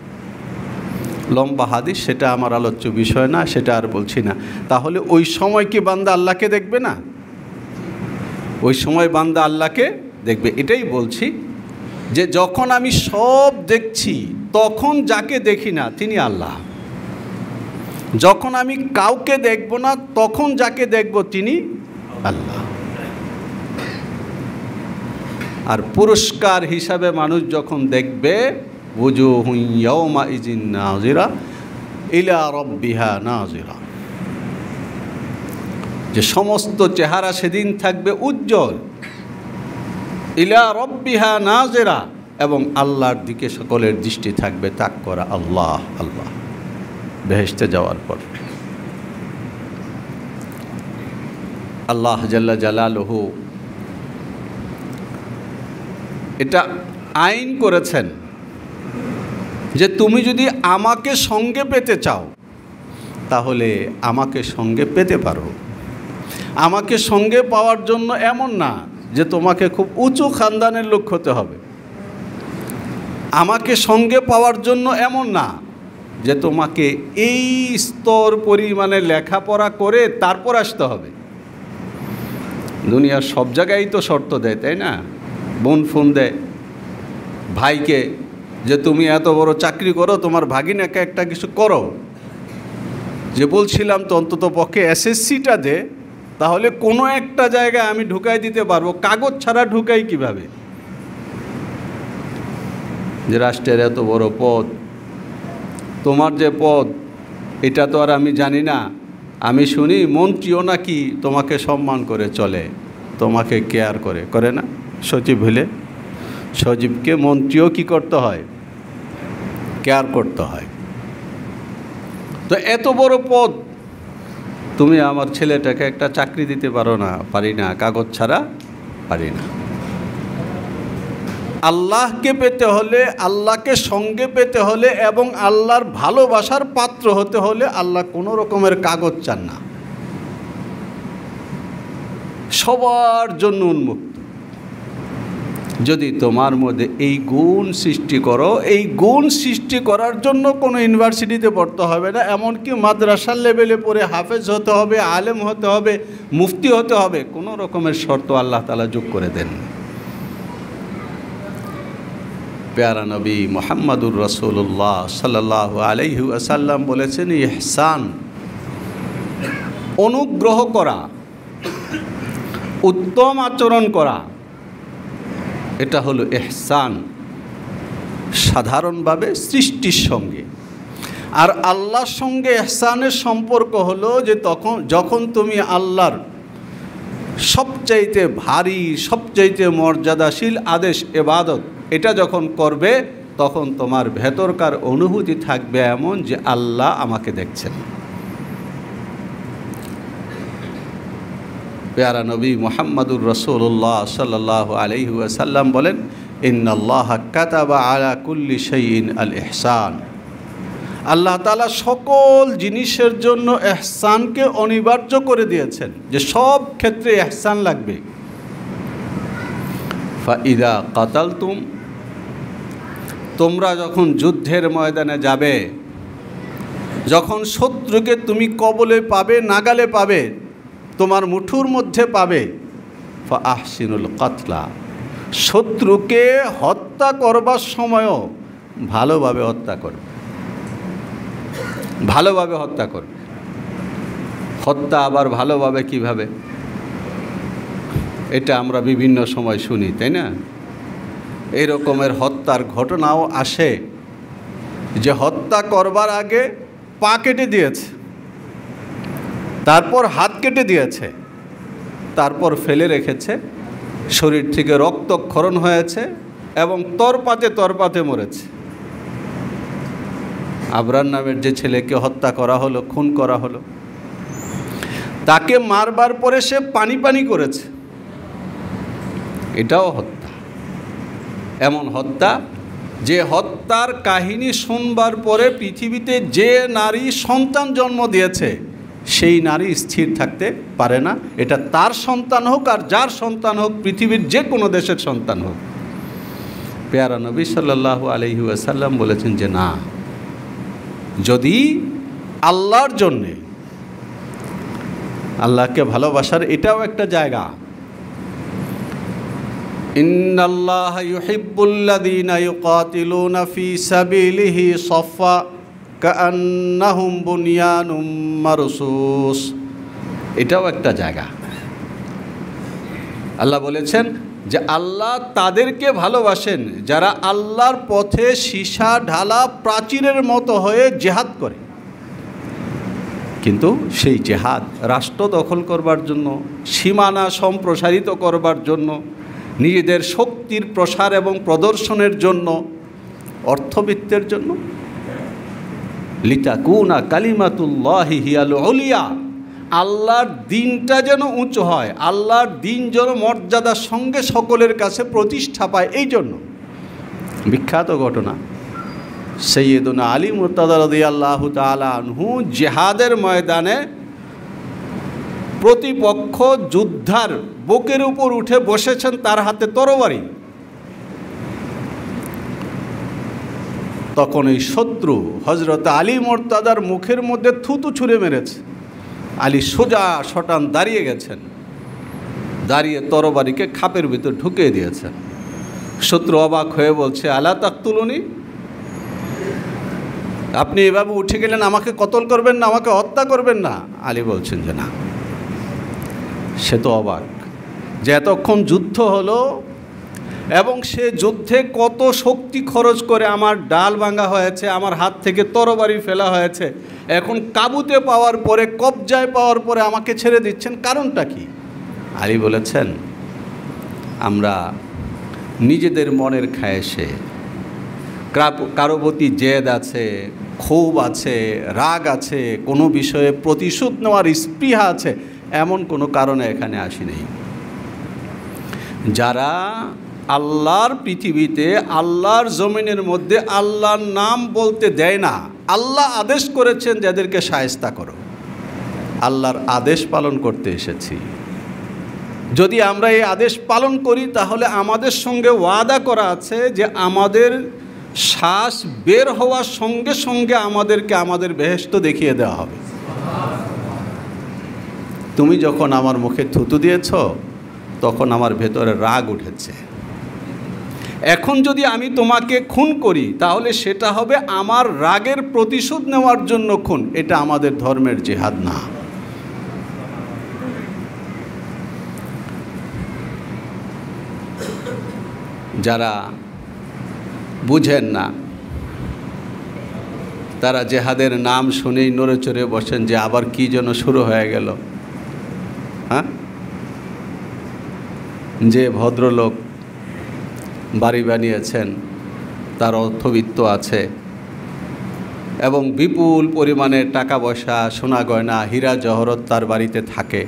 লম্বা হাদিস, সেটা আমার আলোচ্য বিষয় না, সেটা আর বলছি না। তাহলে ওই সময় কি বান্দা আল্লাহকে দেখবে না? ওই সময় বান্দা আল্লাহকে দেখবে। এটাই বলছি যে যখন আমি সব দেখছি তখন যাকে দেখি না তিনি আল্লাহ, যখন আমি কাউকে দেখব না তখন যাকে দেখব তিনি আল্লাহ। আর পুরস্কার হিসাবে মানুষ যখন দেখবে ওজুহুন ইয়াওমাইজিন নাযিরা ইলা রাব্বিহা নাযিরা, যে সমস্ত চেহারা সেদিন থাকবে উজ্জ্বল, ইলা রাব্বিহা নাযিরা, এবং আল্লাহর দিকে সকলের দৃষ্টি থাকবে তাক করা, আল্লাহ আল্লাহ। বেহেশতে যাওয়ার পর আল্লাহ জাল্লা জালালুহু এটা আইন করেছেন যে তুমি যদি আমাকে সঙ্গে পেতে চাও তাহলে আমাকে সঙ্গে পেতে পারো। আমাকে সঙ্গে পাওয়ার জন্য এমন না যে তোমাকে খুব উঁচু খানদানের লোক হতে হবে। আমাকে সঙ্গে পাওয়ার জন্য এমন না যে তোমাকে এই স্তর পরিমাণে লেখাপড়া করে তারপর আসতে হবে। দুনিয়ার সব জায়গায় তো শর্ত দেয়, তাই না? বোন ফোন দেয় ভাইকে যে তুমি এত বড় চাকরি করো, তোমার ভাগিনাকে একটা কিছু করো, যে বলছিলাম তো অন্তত পক্ষে এসএসসিটা দে, তাহলে কোনো একটা জায়গায় আমি ঢুকাই দিতে পারবো। কাগজ ছাড়া ঢুকাই কিভাবে? যে রাষ্ট্রের এত বড় পদ, তোমার যে পদ এটা তো আর আমি জানি না, আমি শুনি মন্ত্রীও নাকি তোমাকে সম্মান করে চলে, তোমাকে কেয়ার করে, করে না? সচিব হলে সচিবকে মন্ত্রীও কি করতে হয়? কেয়ার করতে হয়। তো এত বড় পদ, তুমি আমার ছেলেটাকে একটা চাকরি দিতে পারো না? পারি না, কাগজ ছাড়া পারি না। আল্লাহকে পেতে হলে, আল্লাহকে সঙ্গে পেতে হলে এবং আল্লাহর ভালোবাসার পাত্র হতে হলে আল্লাহ কোনো রকমের কাগজ চান না, সবার জন্য উন্মুক্ত। যদি তোমার মধ্যে এই গুণ সৃষ্টি করো, এই গুণ সৃষ্টি করার জন্য কোনো ইউনিভার্সিটিতে পড়তে হবে না, এমনকি মাদ্রাসার লেভেলে পড়ে হাফেজ হতে হবে, আলেম হতে হবে, মুফতি হতে হবে, কোনো রকমের শর্ত আল্লাহ তাআলা যোগ করে দেন। প্যারা নবী মুহাম্মদুর রাসূলুল্লাহ সাল্লাল্লাহু আলাইহি ওয়াসাল্লাম বলেছেন, ইহসান অনুগ্রহ করা, উত্তম আচরণ করা, এটা হলো ইহসান সাধারণভাবে সৃষ্টির সঙ্গে। আর আল্লাহর সঙ্গে ইহসানের সম্পর্ক হলো যে যখন তুমি আল্লাহর সবচেয়ে সবচাইতে ভারী, সবচাইতে মর্যাদাশীল আদেশ ইবাদত, এটা যখন করবে তখন তোমার ভেতরকার অনুভূতি থাকবে এমন যে আল্লাহ আমাকে দেখছেন। প্যারা নবী মুহাম্মদুর রাসূলুল্লাহ সাল্লাল্লাহু আলাইহি ওয়াসাল্লাম বলেন, ইন্নাল্লাহা কাতাবা আলা কুল্লি শাইইন আল ইহসান। আল্লাহ তাআলা সকল জিনিসের জন্য ইহসানকে অনিবার্য করে দিয়েছেন, যে সব ক্ষেত্রে ইহসান লাগবে। ফাইদা কাতালতুম, তোমরা যখন যুদ্ধের ময়দানে যাবে, যখন শত্রুকে তুমি কবলে পাবে, নাগালে পাবে, তোমার মুঠুর মধ্যে পাবে, ফাআহসিনুল কাতলা, শত্রুকে হত্যা করবার সময়ও ভালোভাবে হত্যা করবে, ভালোভাবে হত্যা করবে। হত্যা আবার ভালোভাবে কিভাবে, এটা আমরা বিভিন্ন সময় শুনি, তাই না? এই রকমের হত্যার ঘটনাও আসে যে হত্যা করবার আগে পা কেটে দিয়েছে, তারপর হাত কেটে দিয়েছে, তারপর ফেলে রেখেছে, শরীর থেকে রক্তক্ষরণ হয়েছে এবং তরপাতে মরেছে। আবরার নামের যে ছেলেকে হত্যা করা হলো, খুন করা হলো, তাকে মারবার পরে সে পানি করেছে, এটাও হত্যা। এমন হত্যা যে হত্যার কাহিনী শুনবার পরে পৃথিবীতে যে নারী সন্তান জন্ম দিয়েছে সেই নারী স্থির থাকতে পারে না, এটা তার সন্তান হোক আর যার সন্তান হোক, পৃথিবীর যে কোনো দেশের সন্তান হোক। পেয়ারা নবী সাল্লাল্লাহু আলাইহি ওয়াসাল্লাম বলেছেন যে না, যদি আল্লাহর জন্যে, আল্লাহকে ভালোবাসার এটাও একটা জায়গা। ইন্নাল্লাহা ইউহিব্বুল্লাযীনা ইউকাতিলুনা ফী সাবিলিহি সাফফা কাআন্নাহুম বুনয়ানুম মারসুস, এটাও একটা জায়গা। আল্লাহ বলেছেন যে আল্লাহ তাদেরকে ভালোবাসেন যারা আল্লাহর পথে সীসা ঢালা প্রাচীরের মতো হয়ে জেহাদ করে। কিন্তু সেই জেহাদ রাষ্ট্র দখল করবার জন্য, সীমানা সম্প্রসারিত করবার জন্য, নিজেদের শক্তির প্রসার এবং প্রদর্শনের জন্য, অর্থবিত্তের জন্য, লিতাকুনা কালিমাতুল্লাহি হিয়াল উলিয়া, আল্লাহর দিনটা যেন উঁচু হয়, আল্লাহর দিন যেন মর্যাদার সঙ্গে সকলের কাছে প্রতিষ্ঠা পায়, এই জন্য। বিখ্যাত ঘটনা, সৈয়দনা আলী মুরতাদা রাদিয়াল্লাহু তাআলা আনহু জিহাদের ময়দানে প্রতিপক্ষ যোদ্ধার বুকের উপর উঠে বসেছেন, তার হাতে তরবারি। তখন এই শত্রু হযরত আলী মুরতাদার মুখের মধ্যে থুতু ছুঁড়ে মেরেছে। আলী সোজা শটান দাঁড়িয়ে গেছেন, দাঁড়িয়ে তরবারিকে খাপের ভিতর ঢুকিয়ে দিয়েছেন। শত্রু অবাক হয়ে বলছে, আলা তাকতুলুনি, আপনি এভাবে উঠে গেলেন, আমাকে কতল করবেন না, আমাকে হত্যা করবেন না? আলী বলছেন যে না। সে তো অবাক যে এতক্ষণ যুদ্ধ হলো এবং সে যুদ্ধে কত শক্তি খরচ করে আমার ডাল ভাঙা হয়েছে, আমার হাত থেকে তরবারি ফেলা হয়েছে, এখন কাবুতে পাওয়ার পরে, কবজায় পাওয়ার পরে আমাকে ছেড়ে দিচ্ছেন, কারণটা কি? আলী বলেছেন, আমরা নিজেদের মনের খায়েশে, কারো প্রতি জেদ আছে, ক্ষোভ আছে, রাগ আছে, কোনো বিষয়ে প্রতিশোধ নেওয়ার স্পৃহা আছে, এমন কোনো কারণে এখানে আসি নেই। যারা আল্লাহর পৃথিবীতে, আল্লাহর জমিনের মধ্যে আল্লাহর নাম বলতে দেয় না, আল্লাহ আদেশ করেছেন যাদেরকে শায়েস্তা করো, আল্লাহর আদেশ পালন করতে এসেছি। যদি আমরা এই আদেশ পালন করি তাহলে আমাদের সঙ্গে ওয়াদা করা আছে যে আমাদের শ্বাস বের হওয়ার সঙ্গে সঙ্গে আমাদেরকে আমাদের বেহেশত দেখিয়ে দেওয়া হবে। তুমি যখন আমার মুখে থুতু দিয়েছ তখন আমার ভেতরে রাগ উঠেছে, এখন যদি আমি তোমাকে খুন করি তাহলে সেটা হবে আমার রাগের প্রতিশোধ নেওয়ার জন্য খুন, এটা আমাদের ধর্মের জিহাদ না। যারা বুঝেন না তারা জেহাদের নাম শুনেই নড়ে চড়ে বসেন যে আবার কি যেন শুরু হয়ে গেল। হ্যাঁ, যে ভদ্রলোক বাড়ি বানিয়েছেন তার অর্থবিত্ত আছে এবং বিপুল পরিমাণে টাকা পয়সা, সোনা গয়না, হীরা জহরত তার বাড়িতে থাকে,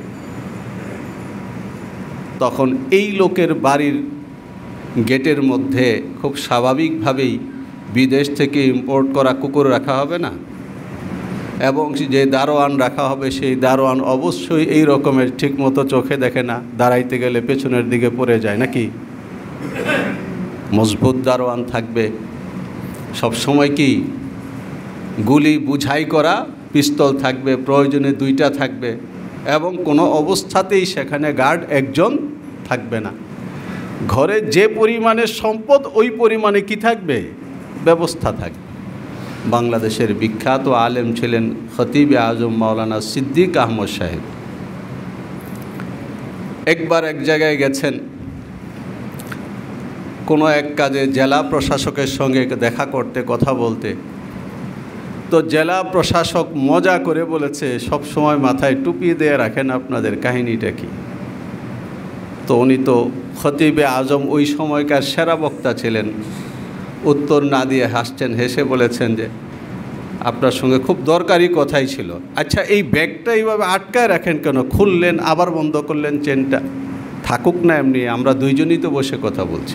তখন এই লোকের বাড়ির গেটের মধ্যে খুব স্বাভাবিকভাবেই বিদেশ থেকে ইম্পোর্ট করা কুকুর রাখা হবে না? এবং যে দারোয়ান রাখা হবে সেই দারোয়ান অবশ্যই এই রকমের ঠিকমতো চোখে দেখে না, দাঁড়াইতে গেলে পেছনের দিকে পড়ে যায় নাকি? মজবুত দারোয়ান থাকবে, সব সময় কি গুলি বুঝাই করা পিস্তল থাকবে, প্রয়োজনে 2টা থাকবে, এবং কোনো অবস্থাতেই সেখানে গার্ড একজন থাকবে না। ঘরে যে পরিমাণে সম্পদ ওই পরিমাণে কি থাকবে? ব্যবস্থা থাকবে। বাংলাদেশের বিখ্যাত আলেম ছিলেন খতিবে আজম মাওলানা সিদ্দিক আহমদ সাহেব। একবার এক জায়গায় গেছেন কোনো এক কাজে জেলা প্রশাসকের সঙ্গে দেখা করতে, কথা বলতে। তো জেলা প্রশাসক মজা করে বলেছে, সব সময় মাথায় টুপি দিয়ে রাখেন, আপনাদের কাহিনীটা কি? তো উনি তো খতিবে আজম ওই সময়কার সেরা বক্তা ছিলেন, উত্তর না দিয়ে হাসছেন, হেসে বলেছেন যে আপনার সঙ্গে খুব দরকারি কথাই ছিল। আচ্ছা, এই ব্যাগটা এইভাবে আটকায় রাখেন কেন? খুললেন, আবার বন্ধ করলেন চেনটা। থাকুক না এমনি, আমরা দুইজনই তো বসে কথা বলছি।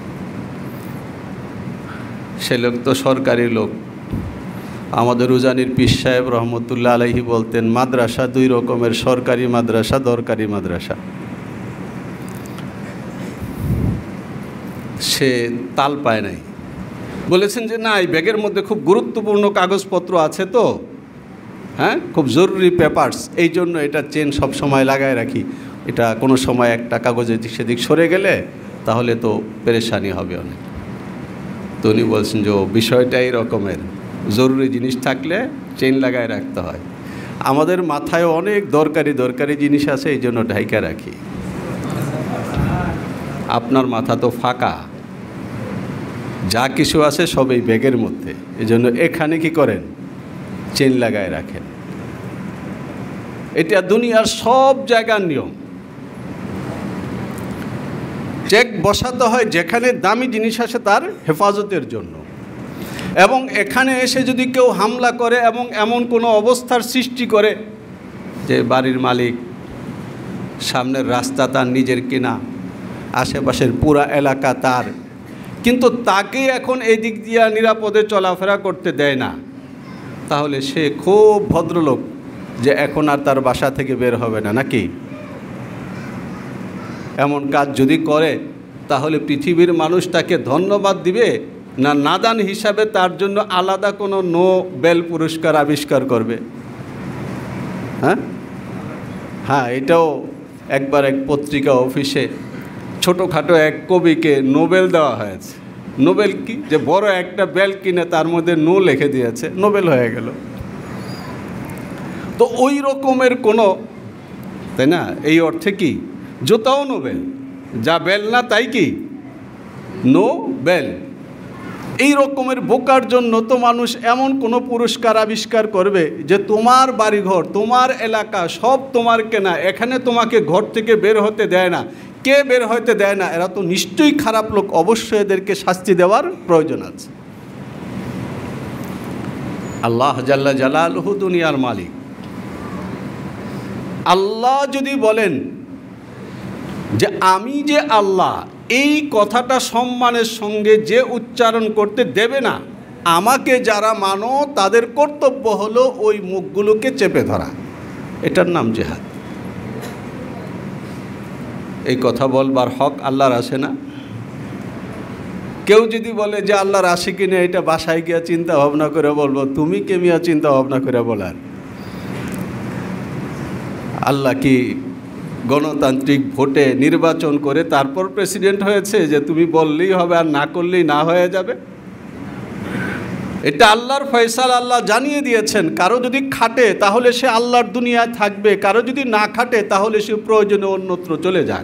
সে লোক তো সরকারি লোক। আমাদের উজানির পীর সাহেব রহমতুল্লাহ আলাইহি বলতেন, মাদ্রাসা 2 রকমের, সরকারি মাদ্রাসা, দরকারি মাদ্রাসা। সে তাল পায় নাই, বলেছেন যে না, এই ব্যাগের মধ্যে খুব গুরুত্বপূর্ণ কাগজপত্র আছে, তো হ্যাঁ, খুব জরুরি পেপারস, এই জন্য এটা চেন সব সময় লাগায় রাখি। এটা কোনো সময় একটা কাগজে সেদিক সরে গেলে তাহলে তো পেরেশানি হবে অনেক। তো উনি বলছেন যে বিষয়টা এই রকমের, জরুরি জিনিস থাকলে চেন লাগায় রাখতে হয়। আমাদের মাথায় অনেক দরকারি জিনিস আছে, এই জন্য ঢাইকা রাখি। আপনার মাথা তো ফাঁকা, যা কিছু আছে সব এই ব্যাগের মধ্যে, এই জন্য এখানে কি করেন? চেন লাগায় রাখেন। এটা দুনিয়ার সব জায়গার নিয়ম। চেক বসাতে হয় যেখানে দামি জিনিস আছে তার হেফাজতের জন্য, এবং এখানে এসে যদি কেউ হামলা করে এবং এমন কোনো অবস্থার সৃষ্টি করে যে বাড়ির মালিক, সামনের রাস্তা তার নিজের কিনা, আশেপাশের পুরা এলাকা তার, কিন্তু তাকে এখন এই দিক দিয়ে নিরাপদে চলাফেরা করতে দেয় না, তাহলে সে খুব ভদ্রলোক যে এখন আর তার বাসা থেকে বের হবে না নাকি? এমন কাজ যদি করে তাহলে পৃথিবীর মানুষ তাকে ধন্যবাদ দিবে না নাদান হিসাবে তার জন্য আলাদা কোনো নোবেল পুরস্কার আবিষ্কার করবে? হ্যাঁ, এটাও একবার এক পত্রিকা অফিসে ছোটোখাটো এক কবিকে নোবেল দেওয়া হয়েছে। নোবেল কি, যে বড় একটা বেল কিনে তার মধ্যে নো লিখে দিয়েছে, নোবেল হয়ে গেল। তো ওই রকমের কোনো, তাই না? এই অর্থে কি জুতাও নোবেল, যা বেল না তাই কি নোবেল। এই রকমের বোকার জন্য তো মানুষ এমন কোনো পুরস্কার আবিষ্কার করবে যে তোমার বাড়িঘর, তোমার এলাকা সব তোমার কেনা, এখানে তোমাকে ঘর থেকে বের হতে দেয় না। কে বের হতে দেয় না? এরা তো নিশ্চয়ই খারাপ লোক, অবশ্যই এদেরকে শাস্তি দেওয়ার প্রয়োজন আছে। আল্লাহ জাল্লা জালালহু দুনিয়ার মালিক। আল্লাহ যদি বলেন যে আমি যে আল্লাহ, এই কথাটা সম্মানের সঙ্গে যে উচ্চারণ করতে দেবে না, আমাকে যারা মানো তাদের কর্তব্য হলো ওই মুখগুলোকে চেপে ধরা। এটার নাম জিহাদ। এই কথা বলবার হক আল্লাহর আছে না? কেউ যদি বলে যে আল্লাহর আসে কিনা, এটা বাসায় গিয়া চিন্তা ভাবনা করে বলবো। তুমি কে মিয়া চিন্তা ভাবনা করে বলার? আল্লাহ কি গণতান্ত্রিক ভোটে নির্বাচন করে তারপর প্রেসিডেন্ট হয়েছে যে তুমি বললেই হবে আর না করলেই না হয়ে যাবে? এটা আল্লাহর ফয়সালা, আল্লাহ জানিয়ে দিয়েছেন। কারো যদি খাটে তাহলে সে আল্লাহর দুনিয়ায় থাকবে, কারো যদি না খাটে তাহলে সে প্রয়োজনে অন্যত্র চলে যাক।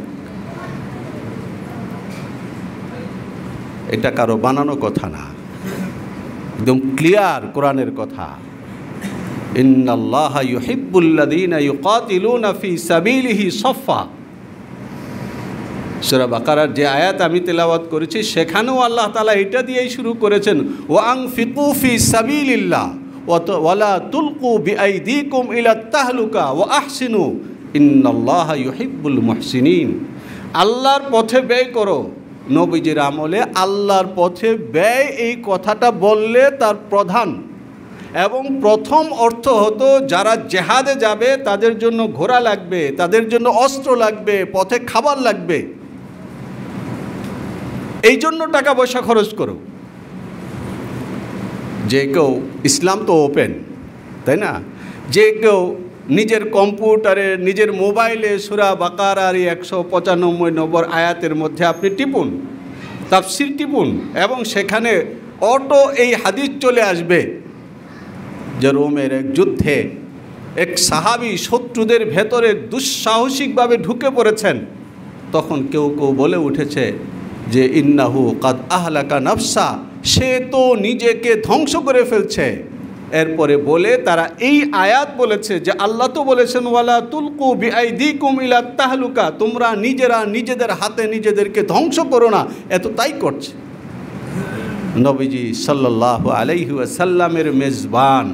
এটা কারো বানানো কথা না, একদম ক্লিয়ার কোরআনের কথা। ইন্নাল্লাহা ইউহিব্বুল্লাযীনা ইউকাতিলুনা ফী সাবিলিহি সাফফা। সূরা বাকারার যে আয়াত আমি তেলাওয়াত করেছি সেখানেও আল্লাহ তাআলা এটা দিয়েই শুরু করেছেন, ওয়ানফিকু ফি সাবিলিল্লাহ ওয়ালা তুলকু বিআইদিকুম ইলা তাহলুকা ওয়া আহসিনু ইন্নাল্লাহা ইউহিব্বুল মুহসিনিন। আল্লাহর পথে ব্যয় করো। নবীজির আমলে আল্লাহর পথে ব্যয় এই কথাটা বললে তার প্রধান এবং প্রথম অর্থ হতো যারা জেহাদে যাবে তাদের জন্য ঘোড়া লাগবে, তাদের জন্য অস্ত্র লাগবে, পথে খাবার লাগবে, এই জন্য টাকা পয়সা খরচ করো। যে কেউ, ইসলাম তো ওপেন, তাই না? যে কেউ নিজের কম্পিউটারে, নিজের মোবাইলে সূরা বাকারার 195 নম্বর আয়াতের মধ্যে আপনি টিপুন, তাফসীর টিপুন, এবং সেখানে অটো এই হাদিস চলে আসবে যে রোমের এক যুদ্ধে এক সাহাবী শত্রুদের ভেতরে দুঃসাহসিকভাবে ঢুকে পড়েছেন। তখন কেউ কেউ বলে উঠেছে যে ইন্নাহু কাদ আহলাকা নাফসা, সে তো নিজেকে ধ্বংস করে ফেলছে। এরপরে বলে তারা এই আয়াত বলেছে যে আল্লাহ তো বলেছেন ওয়ালা তুলকু বিআইদিকুম ইলা তাহলুকা, তোমরা নিজেরা নিজেদের হাতে নিজেদেরকে ধ্বংস করো না। এত তাই করছে। নবীজি সাল্লাল্লাহু আলাইহি ওয়াসাল্লামের মেজবান,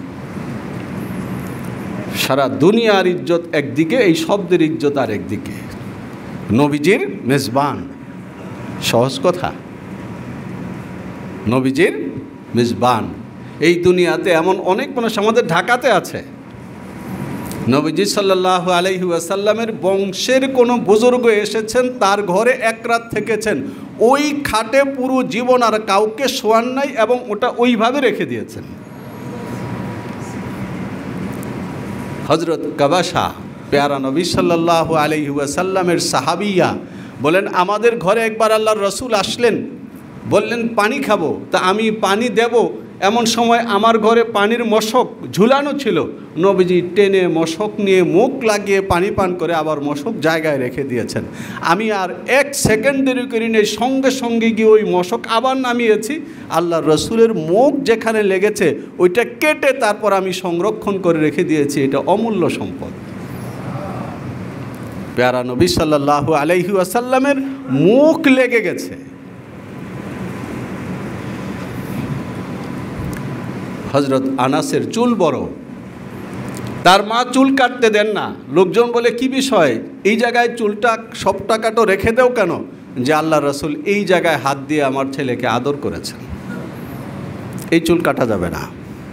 সারা দুনিয়ার ইজ্জত একদিকে, এই শব্দের ইজ্জত আর একদিকে। নবীজির মেজবান, সহজ কথা। নবীজির মেজবান। এই দুনিয়াতে এমন অনেক মানুষ, আমাদের ঢাকাতে আছে, নবীজি সাল্লাল্লাহু আলাইহি ওয়াসাল্লামের বংশের কোনো বুজুর্গ এসেছেন, তার ঘরে এক রাত থেকেছেন, ওই খাটে পুরো জীবন আর কাউকে শোয়ান নাই এবং ওটা ওইভাবে রেখে দিয়েছেন। হযরত কাবাশা, প্যারা নবী সাল্লাল্লাহু আলাইহি ওয়াসাল্লামের সাহাবিয়া বলেন, আমাদের ঘরে একবার আল্লাহর রসুল আসলেন, বললেন পানি খাবো, তা আমি পানি দেব, এমন সময় আমার ঘরে পানির মশক ঝুলানো ছিল। নবীজি টেনে মশক নিয়ে মুখ লাগিয়ে পানি পান করে আবার মশক জায়গায় রেখে দিয়েছেন। আমি আর এক সেকেন্ড দেরি করি নেই, সঙ্গে সঙ্গে গিয়ে ওই মশক আবার নামিয়েছি। আল্লাহ রসুলের মুখ যেখানে লেগেছে ওইটা কেটে তারপর আমি সংরক্ষণ করে রেখে দিয়েছি। এটা অমূল্য সম্পদ। প্যারা নবী সাল্লাল্লাহু আলাইহি ওয়াসাল্লামের মুখ লেগে গেছে। হযরত আনাসের চুল বড়, তার মা চুল কাটতে দেন না। লোকজন বলে কি বিষয়, এই জায়গায় চুলটা সবটা কাটো, রেখে দেও কেন? যে আল্লাহ রসুল এই জায়গায় হাত দিয়ে আমার ছেলেকে আদর করেছেন, এই চুল কাটা যাবে না।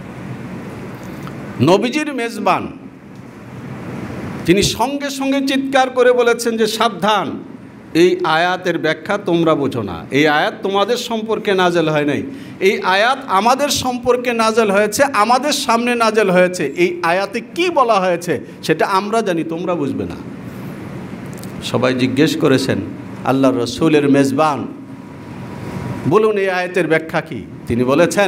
নবীজির মেজবান, তিনি সঙ্গে সঙ্গে চিৎকার করে বলেছেন যে সাবধান, এই আয়াতের ব্যাখ্যা তোমরা বোঝো না। এই আয়াত তোমাদের সম্পর্কে নাজেল হয় নাই, এই আয়াত আমাদের সম্পর্কে নাজেল হয়েছে, আমাদের সামনে নাজেল হয়েছে। এই আয়াতে কি বলা হয়েছে সেটা আমরা জানি, তোমরা বুঝবে না। সবাই জিজ্ঞেস করেছেন আল্লাহ রসুলের মেজবান, বলুন এই আয়াতের ব্যাখ্যা কি? তিনি বলেছেন,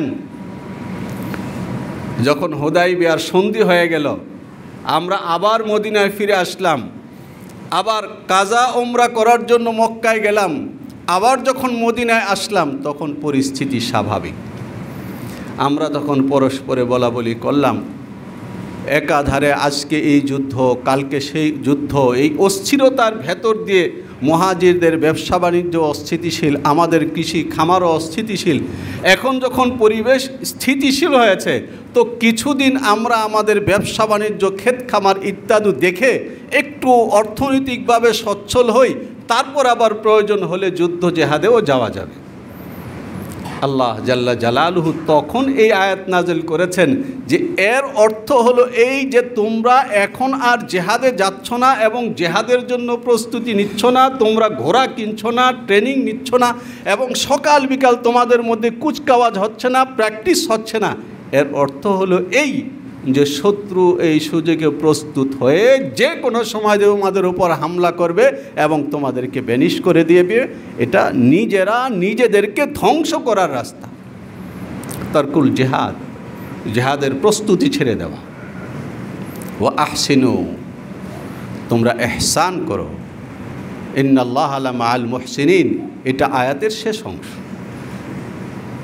যখন হুদাইবিয়ার সন্ধি হয়ে গেল, আমরা আবার মদিনায় ফিরে আসলাম, আবার কাজা ওমরা করার জন্য মক্কায় গেলাম, আবার যখন মদিনায় আসলাম তখন পরিস্থিতি স্বাভাবিক। আমরা তখন পরস্পরে বলা বলি করলাম, একাধারে আজকে এই যুদ্ধ, কালকে সেই যুদ্ধ, এই অস্থিরতার ভেতর দিয়ে মুহাজিরদের ব্যবসা বাণিজ্য অস্থিতিশীল, আমাদের কৃষি খামারও অস্থিতিশীল। এখন যখন পরিবেশ স্থিতিশীল হয়েছে, তো কিছুদিন আমরা আমাদের ব্যবসা বাণিজ্য, ক্ষেত খামার ইত্যাদি দেখে একটু অর্থনৈতিকভাবে সচ্ছল হই, তারপর আবার প্রয়োজন হলে যুদ্ধ জেহাদেও যাওয়া যাবে। আল্লাহ জাল্লা জালালুহু তখন এই আয়াত নাজিল করেছেন যে এর অর্থ হলো এই যে তোমরা এখন আর জেহাদে যাচ্ছ না এবং জেহাদের জন্য প্রস্তুতি নিচ্ছ না, তোমরা ঘোড়া কিনছ না, ট্রেনিং নিচ্ছ না, এবং সকাল বিকাল তোমাদের মধ্যে কুচকাওয়াজ হচ্ছে না, প্র্যাকটিস হচ্ছে না। এর অর্থ হলো এই যে শত্রু এই সুযোগে প্রস্তুত হয়ে যে কোনো সময় তোমাদের উপর হামলা করবে এবং তোমাদেরকে বেনিশ করে দিবে। এটা নিজেরা নিজেদেরকে ধ্বংস করার রাস্তা। তারকুল জেহাদ, জেহাদের প্রস্তুতি ছেড়ে দেওয়া। ওয়া আহসিনু, তোমরা ইহসান করো। ইন্নাল্লাহা আলা মাআল মুহসিনিন, এটা আয়াতের শেষ অংশ।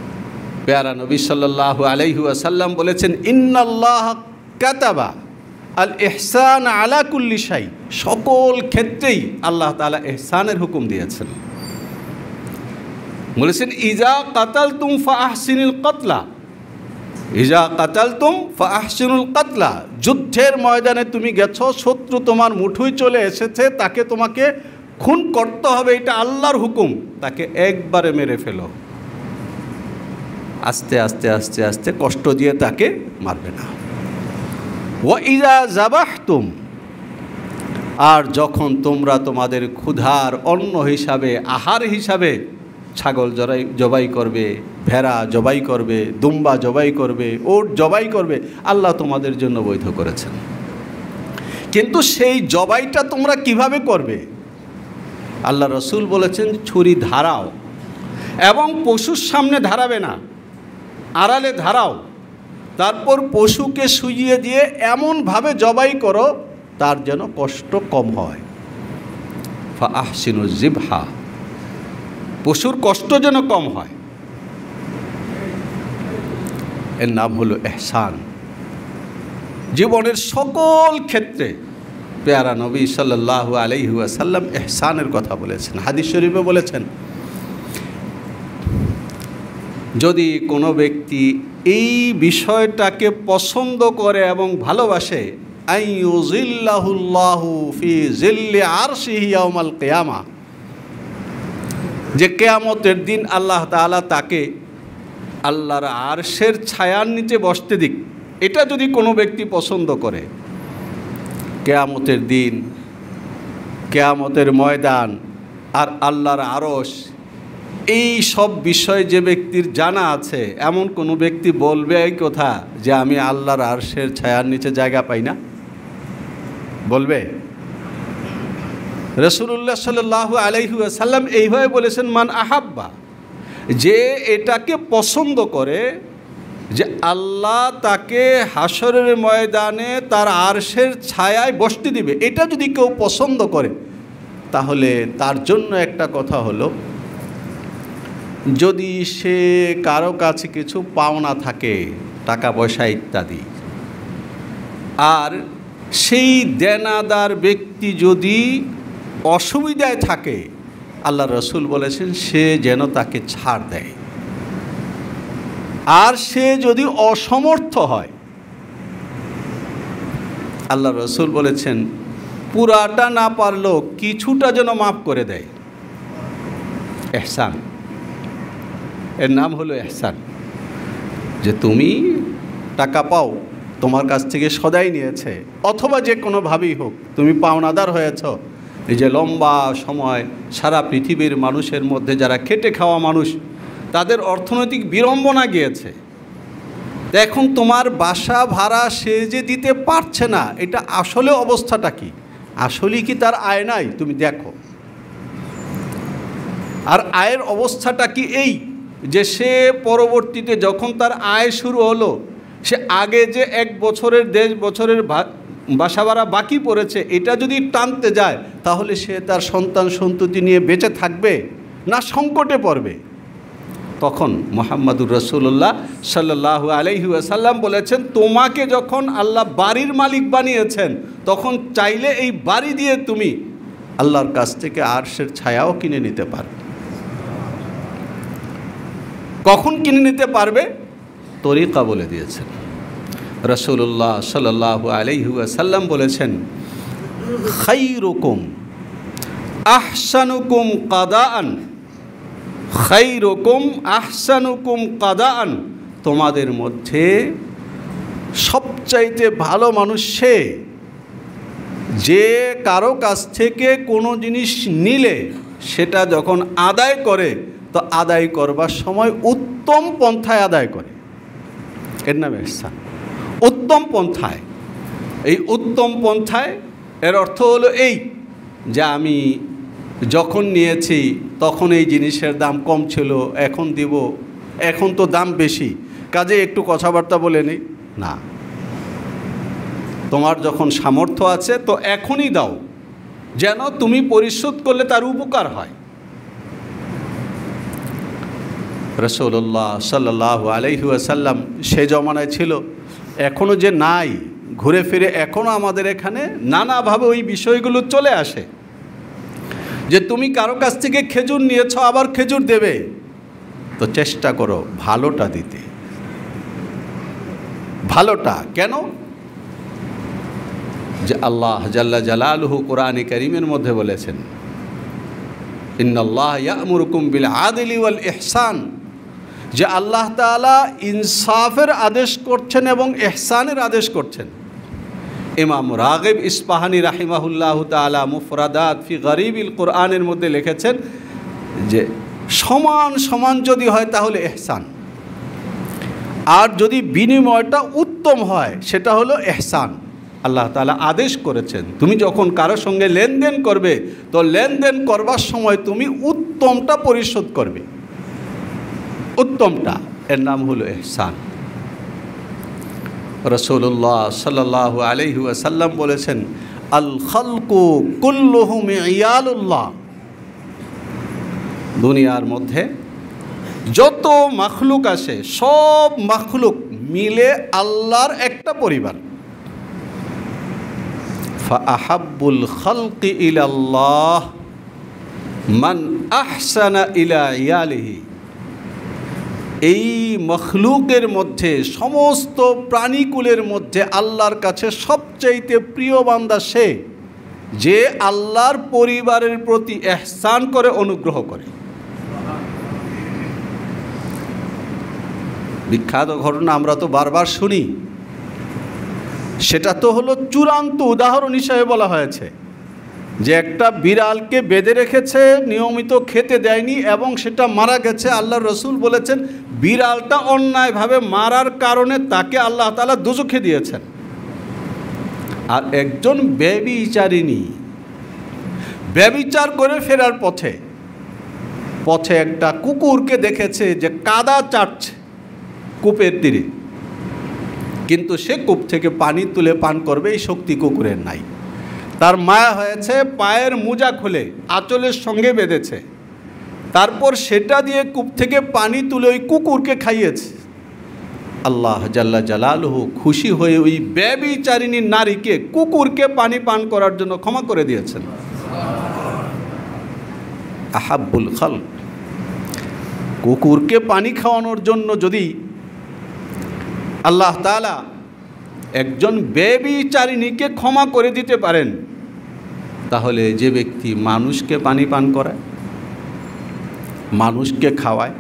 প্যারা নবী সাল্লাল্লাহু আলাইহি ওয়াসাল্লাম বলেছেন, ইন্নাল্লাহ কাতাবা আল ইহসান আলা কুল্লি শাই, সকল ক্ষেত্রেই আল্লাহ তাআলা ইহসানের হুকুম দিয়েছেন। বলেছেন ইজা কাতালতুম ফাআহসিনুল কাতলা, ইজা কাতালতুম ফাআহসিনুল কাতলা, যুদ্ধের ময়দানে তুমি গেছো, শত্রু তোমার মুঠোয় চলে এসেছে, তাকে তোমাকে খুন করতে হবে, এটা আল্লাহর হুকুম, তাকে একবারে মেরে ফেলো, আস্তে আস্তে আস্তে আস্তে কষ্ট দিয়ে তাকে মারবে না। ওয়া ইজা যাবাহতুম, আর যখন তোমরা তোমাদের ক্ষুধার অন্ন হিসাবে, আহার হিসাবে ছাগল জবাই করবে, ভেড়া জবাই করবে, দুম্বা জবাই করবে, ওট জবাই করবে, আল্লাহ তোমাদের জন্য বৈধ করেছেন। কিন্তু সেই জবাইটা তোমরা কিভাবে করবে? আল্লাহ রসুল বলেছেন ছুরি ধারাও, এবং পশুর সামনে ধারাবে না, আড়ালে ধারাও, তারপর পশুকে শুইয়ে দিয়ে এমনভাবে জবাই করো তার যেন কষ্ট কম হয়। ফাআহসিনুজ জিবহা, পশুর কষ্ট যেন কম হয়, এর নাম হলো ইহসান। জীবনের সকল ক্ষেত্রে পেয়ারা নবী সাল্লাল্লাহু আলাইহি ওয়াসাল্লাম ইহসানের কথা বলেছেন। হাদিস শরীফে বলেছেন, যদি কোনো ব্যক্তি এই বিষয়টাকে পছন্দ করে এবং ভালোবাসে, আইয়ুজিল্লাহুল্লাহু ফি জিল্লি আরশিহি ইয়াউমাল কিয়ামা, যে কিয়ামতের দিন আল্লাহ তাআলা তাকে আল্লাহর আরশের ছায়ার নিচে বসতে দিক, এটা যদি কোনো ব্যক্তি পছন্দ করে, কিয়ামতের দিন, কিয়ামতের ময়দান আর আল্লাহর আরশ, এই সব বিষয় যে ব্যক্তির জানা আছে, এমন কোনো ব্যক্তি বলবে এই কথা যে আমি আল্লাহর আরশের ছায়ার নিচে জায়গা পাই না? বলবে? রাসূলুল্লাহ সাল্লাল্লাহু আলাইহি ওয়াসাল্লাম এইভাবে বলেছেন, মান আহাব্বা, যে এটাকে পছন্দ করে যে আল্লাহ তাকে হাসরের ময়দানে তার আরশের ছায়ায় বসতে দিবে, এটা যদি কেউ পছন্দ করে, তাহলে তার জন্য একটা কথা হলো, যদি সে কারো কাছে কিছু পাওনা থাকে, টাকা পয়সা ইত্যাদি, আর সেই দেনাদার ব্যক্তি যদি অসুবিধায় থাকে, আল্লাহ রসুল বলেছেন সে যেন তাকে ছাড় দেয়। আর সে যদি অসমর্থ হয়, আল্লাহ রসুল বলেছেন পুরাটা না পারলেও কিছুটা যেন মাফ করে দেয়। ইহসান, এর নাম হলো ইহসান। যে তুমি টাকা পাও, তোমার কাছ থেকে সদাই নিয়েছে, অথবা যে কোনোভাবেই হোক তুমি পাওনাদার হয়েছ, এই যে লম্বা সময় সারা পৃথিবীর মানুষের মধ্যে যারা খেটে খাওয়া মানুষ, তাদের অর্থনৈতিক বিড়ম্বনা গিয়েছে, এখন তোমার বাসা ভাড়া সে যে দিতে পারছে না, এটা আসলে অবস্থাটা কি? আসলে কি তার আয় নাই? তুমি দেখো। আর আয়ের অবস্থাটা কি এই যে সে পরবর্তীতে যখন তার আয় শুরু হলো, সে আগে যে 1 বছরের 1.5 বছরের বাসা ভাড়া বাকি পড়েছে, এটা যদি টানতে যায়, তাহলে সে তার সন্তান সন্ততি নিয়ে বেঁচে থাকবে না সংকটে পড়বে? তখন মুহাম্মদুর রাসূলুল্লাহ সাল্লাল্লাহু আলাইহি ওয়াসাল্লাম বলেছেন, তোমাকে যখন আল্লাহ বাড়ির মালিক বানিয়েছেন, তখন চাইলে এই বাড়ি দিয়ে তুমি আল্লাহর কাছ থেকে আরশের ছায়াও কিনে নিতে পারবে। কখন কিনে নিতে পারবে? তরিকা বলে দিয়েছেন। রাসূলুল্লাহ সাল্লাল্লাহু আলাইহি ওয়াসাল্লাম বলেছেন, খাইরুকুম আহসানুকুম কাদাআন, খাইরুকুম আহসানুকুম কাদাআন, তোমাদের মধ্যে সবচাইতে ভালো মানুষ সে যে কারো কাছ থেকে কোনো জিনিস নিলে সেটা যখন আদায় করে, তো আদায় করবার সময় উত্তম পন্থায় আদায় করে, এর নাম ইহসান। উত্তম পন্থায়, এই উত্তম পন্থায় এর অর্থ হলো এই যে আমি যখন নিয়েছি তখন এই জিনিসের দাম কম ছিল, এখন দিব, এখন তো দাম বেশি, কাজে একটু কথাবার্তা বলে নেই না, তোমার যখন সামর্থ্য আছে তো এখনই দাও, যেন তুমি পরিশোধ করলে তার উপকার হয়। রাসূলুল্লাহ সাল্লাল্লাহু আলাইহি ওয়াসাল্লাম সে জমানায় ছিল, এখনও যে নাই ঘুরে ফিরে এখনও আমাদের এখানে নানাভাবে ওই বিষয়গুলো চলে আসে যে তুমি কারো কাছ থেকে খেজুর নিয়েছ, আবার খেজুর দেবে, তো চেষ্টা করো ভালোটা দিতে। ভালোটা কেন? যে আল্লাহ জাল্লা জালালুহু কোরআনে কারীমের মধ্যে বলেছেন, ইন্নাল্লাহ ইয়া'মুরুকুম বিল আদলি ওয়াল ইহসান, যে আল্লাহ তাআলা ইনসাফের আদেশ করছেন এবং ইহসানের আদেশ করছেন। ইমাম রাগিব ইস্পাহানি রাহিমাহুল্লাহ তাআলা মুফরাদাত ফি গরিবিল কোরআনের মধ্যে লিখেছেন যে সমান সমান যদি হয় তাহলে ইহসান, আর যদি বিনিময়টা উত্তম হয় সেটা হলো ইহসান। আল্লাহ তাআলা আদেশ করেছেন তুমি যখন কারোর সঙ্গে লেনদেন করবে তো লেনদেন করবার সময় তুমি উত্তমটা পরিশোধ করবে, উত্তমটা, এর নাম হলো ইহসান। রাসূলুল্লাহ সাল্লাল্লাহু আলাইহি ওয়াসাল্লাম বলেছেন, আল খালকু কুল্লুহুম ইয়ালুল্লাহ, দুনিয়ার মধ্যে যত মাখলুক আছে সব মাখলুক মিলে আল্লাহর একটা পরিবার। ফাআহাব্বুল খালকি ইলাল্লাহ মান আহসানা ইলা ইয়ালিহি, এই মখলুকের মধ্যে সমস্ত প্রাণীকুলের মধ্যে আল্লাহর কাছে সবচাইতে প্রিয় বান্দা সে যে আল্লাহর পরিবারের প্রতি ইহসান করে, অনুগ্রহ করে। বিখ্যাত ঘটনা আমরা তো বারবার শুনি, সেটা তো হলো চূড়ান্ত উদাহরণ হিসাবে বলা হয়েছে যে একটা বিড়ালকে বেঁধে রেখেছে, নিয়মিত খেতে দেয়নি এবং সেটা মারা গেছে। আল্লাহর রসুল বলেছেন বিড়ালটা অন্যায়ভাবে মারার কারণে তাকে আল্লাহ তাআলা দোজখে দিয়েছেন। আর একজন ব্যভিচারিণী ব্যভিচার করে ফেরার পথে একটা কুকুরকে দেখেছে যে কাদা চাটছে কূপের তীরে, কিন্তু সে কূপ থেকে পানি তুলে পান করবে এই শক্তি কুকুরের নাই। তার মায়া হয়েছে, পায়ের মোজা খুলে আঁচলের সঙ্গে বেঁধেছে, তারপর সেটা দিয়ে কূপ থেকে পানি তুলে ওই কুকুরকে খাইয়েছে। আল্লাহ জাল্লা জালালুহু খুশি হয়ে ওই ব্যভিচারিণী নারীকে, কুকুরকে পানি পান করার জন্য ক্ষমা করে দিয়েছেন। আহাব্বুল খালক, কুকুরকে পানি খাওয়ানোর জন্য যদি আল্লাহ তাআলা একজন ব্যভিচারিণীকে ক্ষমা করে দিতে পারেন, তাহলে যে ব্যক্তি মানুষকে পানি পান করায়, মানুষকে খাওয়ায়,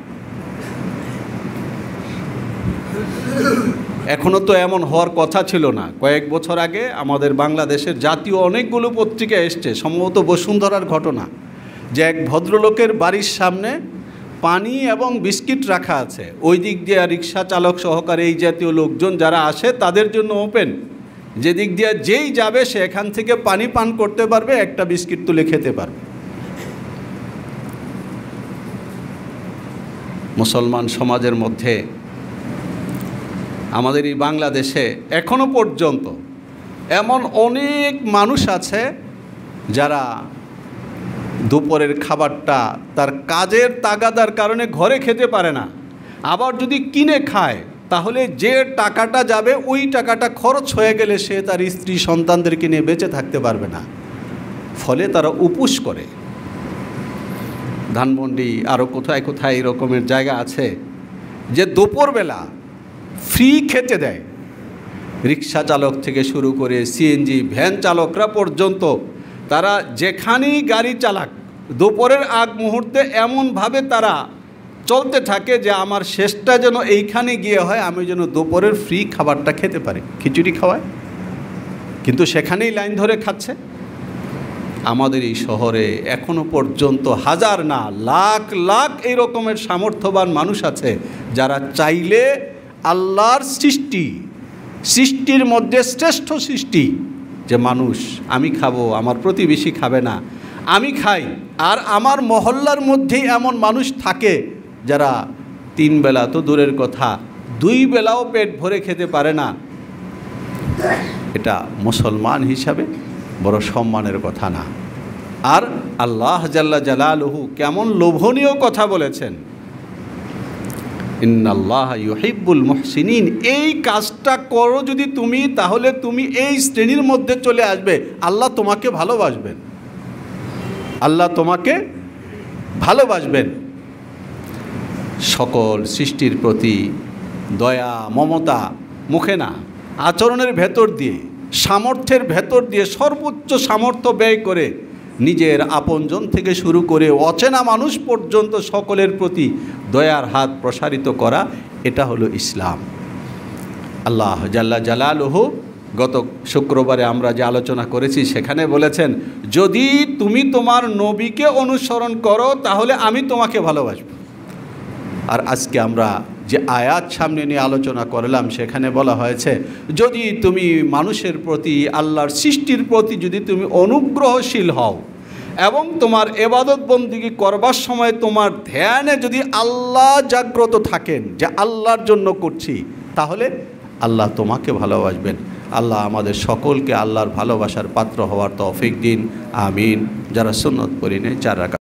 এখনও তো এমন হওয়ার কথা ছিল না। কয়েক বছর আগে আমাদের বাংলাদেশের জাতীয় অনেকগুলো পত্রিকা এসছে, সম্ভবত বসুন্ধরার ঘটনা, যে এক ভদ্রলোকের বাড়ির সামনে পানি এবং বিস্কিট রাখা আছে, ওই দিক দিয়ে রিক্সা চালক সহকারে এই জাতীয় লোকজন যারা আসে তাদের জন্য ওপেন, যেদিক দিয়ে যেই যাবে সে এখান থেকে পানি পান করতে পারবে, একটা বিস্কিট তুলে খেতে পারবে। মুসলমান সমাজের মধ্যে আমাদের এই বাংলাদেশে এখনো পর্যন্ত এমন অনেক মানুষ আছে যারা দুপুরের খাবারটা তার কাজের তাগাদার কারণে ঘরে খেতে পারে না, আবার যদি কিনে খায় তাহলে যে টাকাটা যাবে ওই টাকাটা খরচ হয়ে গেলে সে তার স্ত্রী সন্তানদেরকে নিয়ে বেঁচে থাকতে পারবে না, ফলে তারা উপোস করে। ধানমন্ডি আরও কোথায় কোথায় এই রকমের জায়গা আছে যে দুপুরবেলা ফ্রি খেতে দেয়, রিক্সা চালক থেকে শুরু করে সিএনজি ভ্যান চালকরা পর্যন্ত, তারা যেখানেই গাড়ি চালাক দুপুরের আগ মুহূর্তে এমনভাবে তারা চলতে থাকে যে আমার শেষটা যেন এইখানে গিয়ে হয়, আমি যেন দুপুরের ফ্রি খাবারটা খেতে পারি। খিচুড়ি খাওয়ায়, কিন্তু সেখানেই লাইন ধরে খাচ্ছে। আমাদের এই শহরে এখনো পর্যন্ত হাজার না লাখ লাখ এই রকমের সামর্থ্যবান মানুষ আছে যারা চাইলে আল্লাহর সৃষ্টির মধ্যে শ্রেষ্ঠ সৃষ্টি যে মানুষ, আমি খাবো, আমার প্রতিবেশী খাবে না, আমি খাই, আর আমার মহল্লার মধ্যেই এমন মানুষ থাকে যারা 3 বেলা তো দূরের কথা 2 বেলাও পেট ভরে খেতে পারে না। এটা মুসলমান হিসাবে বড় সম্মানের কথা না। আর আল্লাহ জাল্লা জালালুহু কেমন লোভনীয় কথা বলেছেন, ইন্নাল্লাহ ইউহিব্বুল মুহসিনিন। এই কাজটা করো যদি তুমি, তাহলে তুমি এই শ্রেণীর মধ্যে চলে আসবে। আল্লাহ তোমাকে ভালোবাসবেন, আল্লাহ তোমাকে ভালোবাসবেন। সকল সৃষ্টির প্রতি দয়া মমতা মুখে না, আচরণের ভেতর দিয়ে, সামর্থ্যের ভেতর দিয়ে সর্বোচ্চ সামর্থ্য ব্যয় করে নিজের আপনজন থেকে শুরু করে অচেনা মানুষ পর্যন্ত সকলের প্রতি দয়ার হাত প্রসারিত করা, এটা হলো ইসলাম। আল্লাহ জাল্লা জালালুহু গত শুক্রবারে আমরা যে আলোচনা করেছি সেখানে বলেছেন, যদি তুমি তোমার নবীকে অনুসরণ করো তাহলে আমি তোমাকে ভালোবাসব। আর আজকে আমরা যে আয়াত সামনে নিয়ে আলোচনা করলাম সেখানে বলা হয়েছে, যদি তুমি মানুষের প্রতি, আল্লাহর সৃষ্টির প্রতি যদি তুমি অনুগ্রহশীল হও এবং তোমার ইবাদত বন্দেগী করবার সময় তোমার ধ্যানে যদি আল্লাহ জাগ্রত থাকেন যে আল্লাহর জন্য করছি, তাহলে আল্লাহ তোমাকে ভালোবাসবেন। আল্লাহ আমাদের সকলকে আল্লাহর ভালোবাসার পাত্র হওয়ার তৌফিক দিন, আমিন। যারা সুন্নত পড়ি নেই 4 রাকাত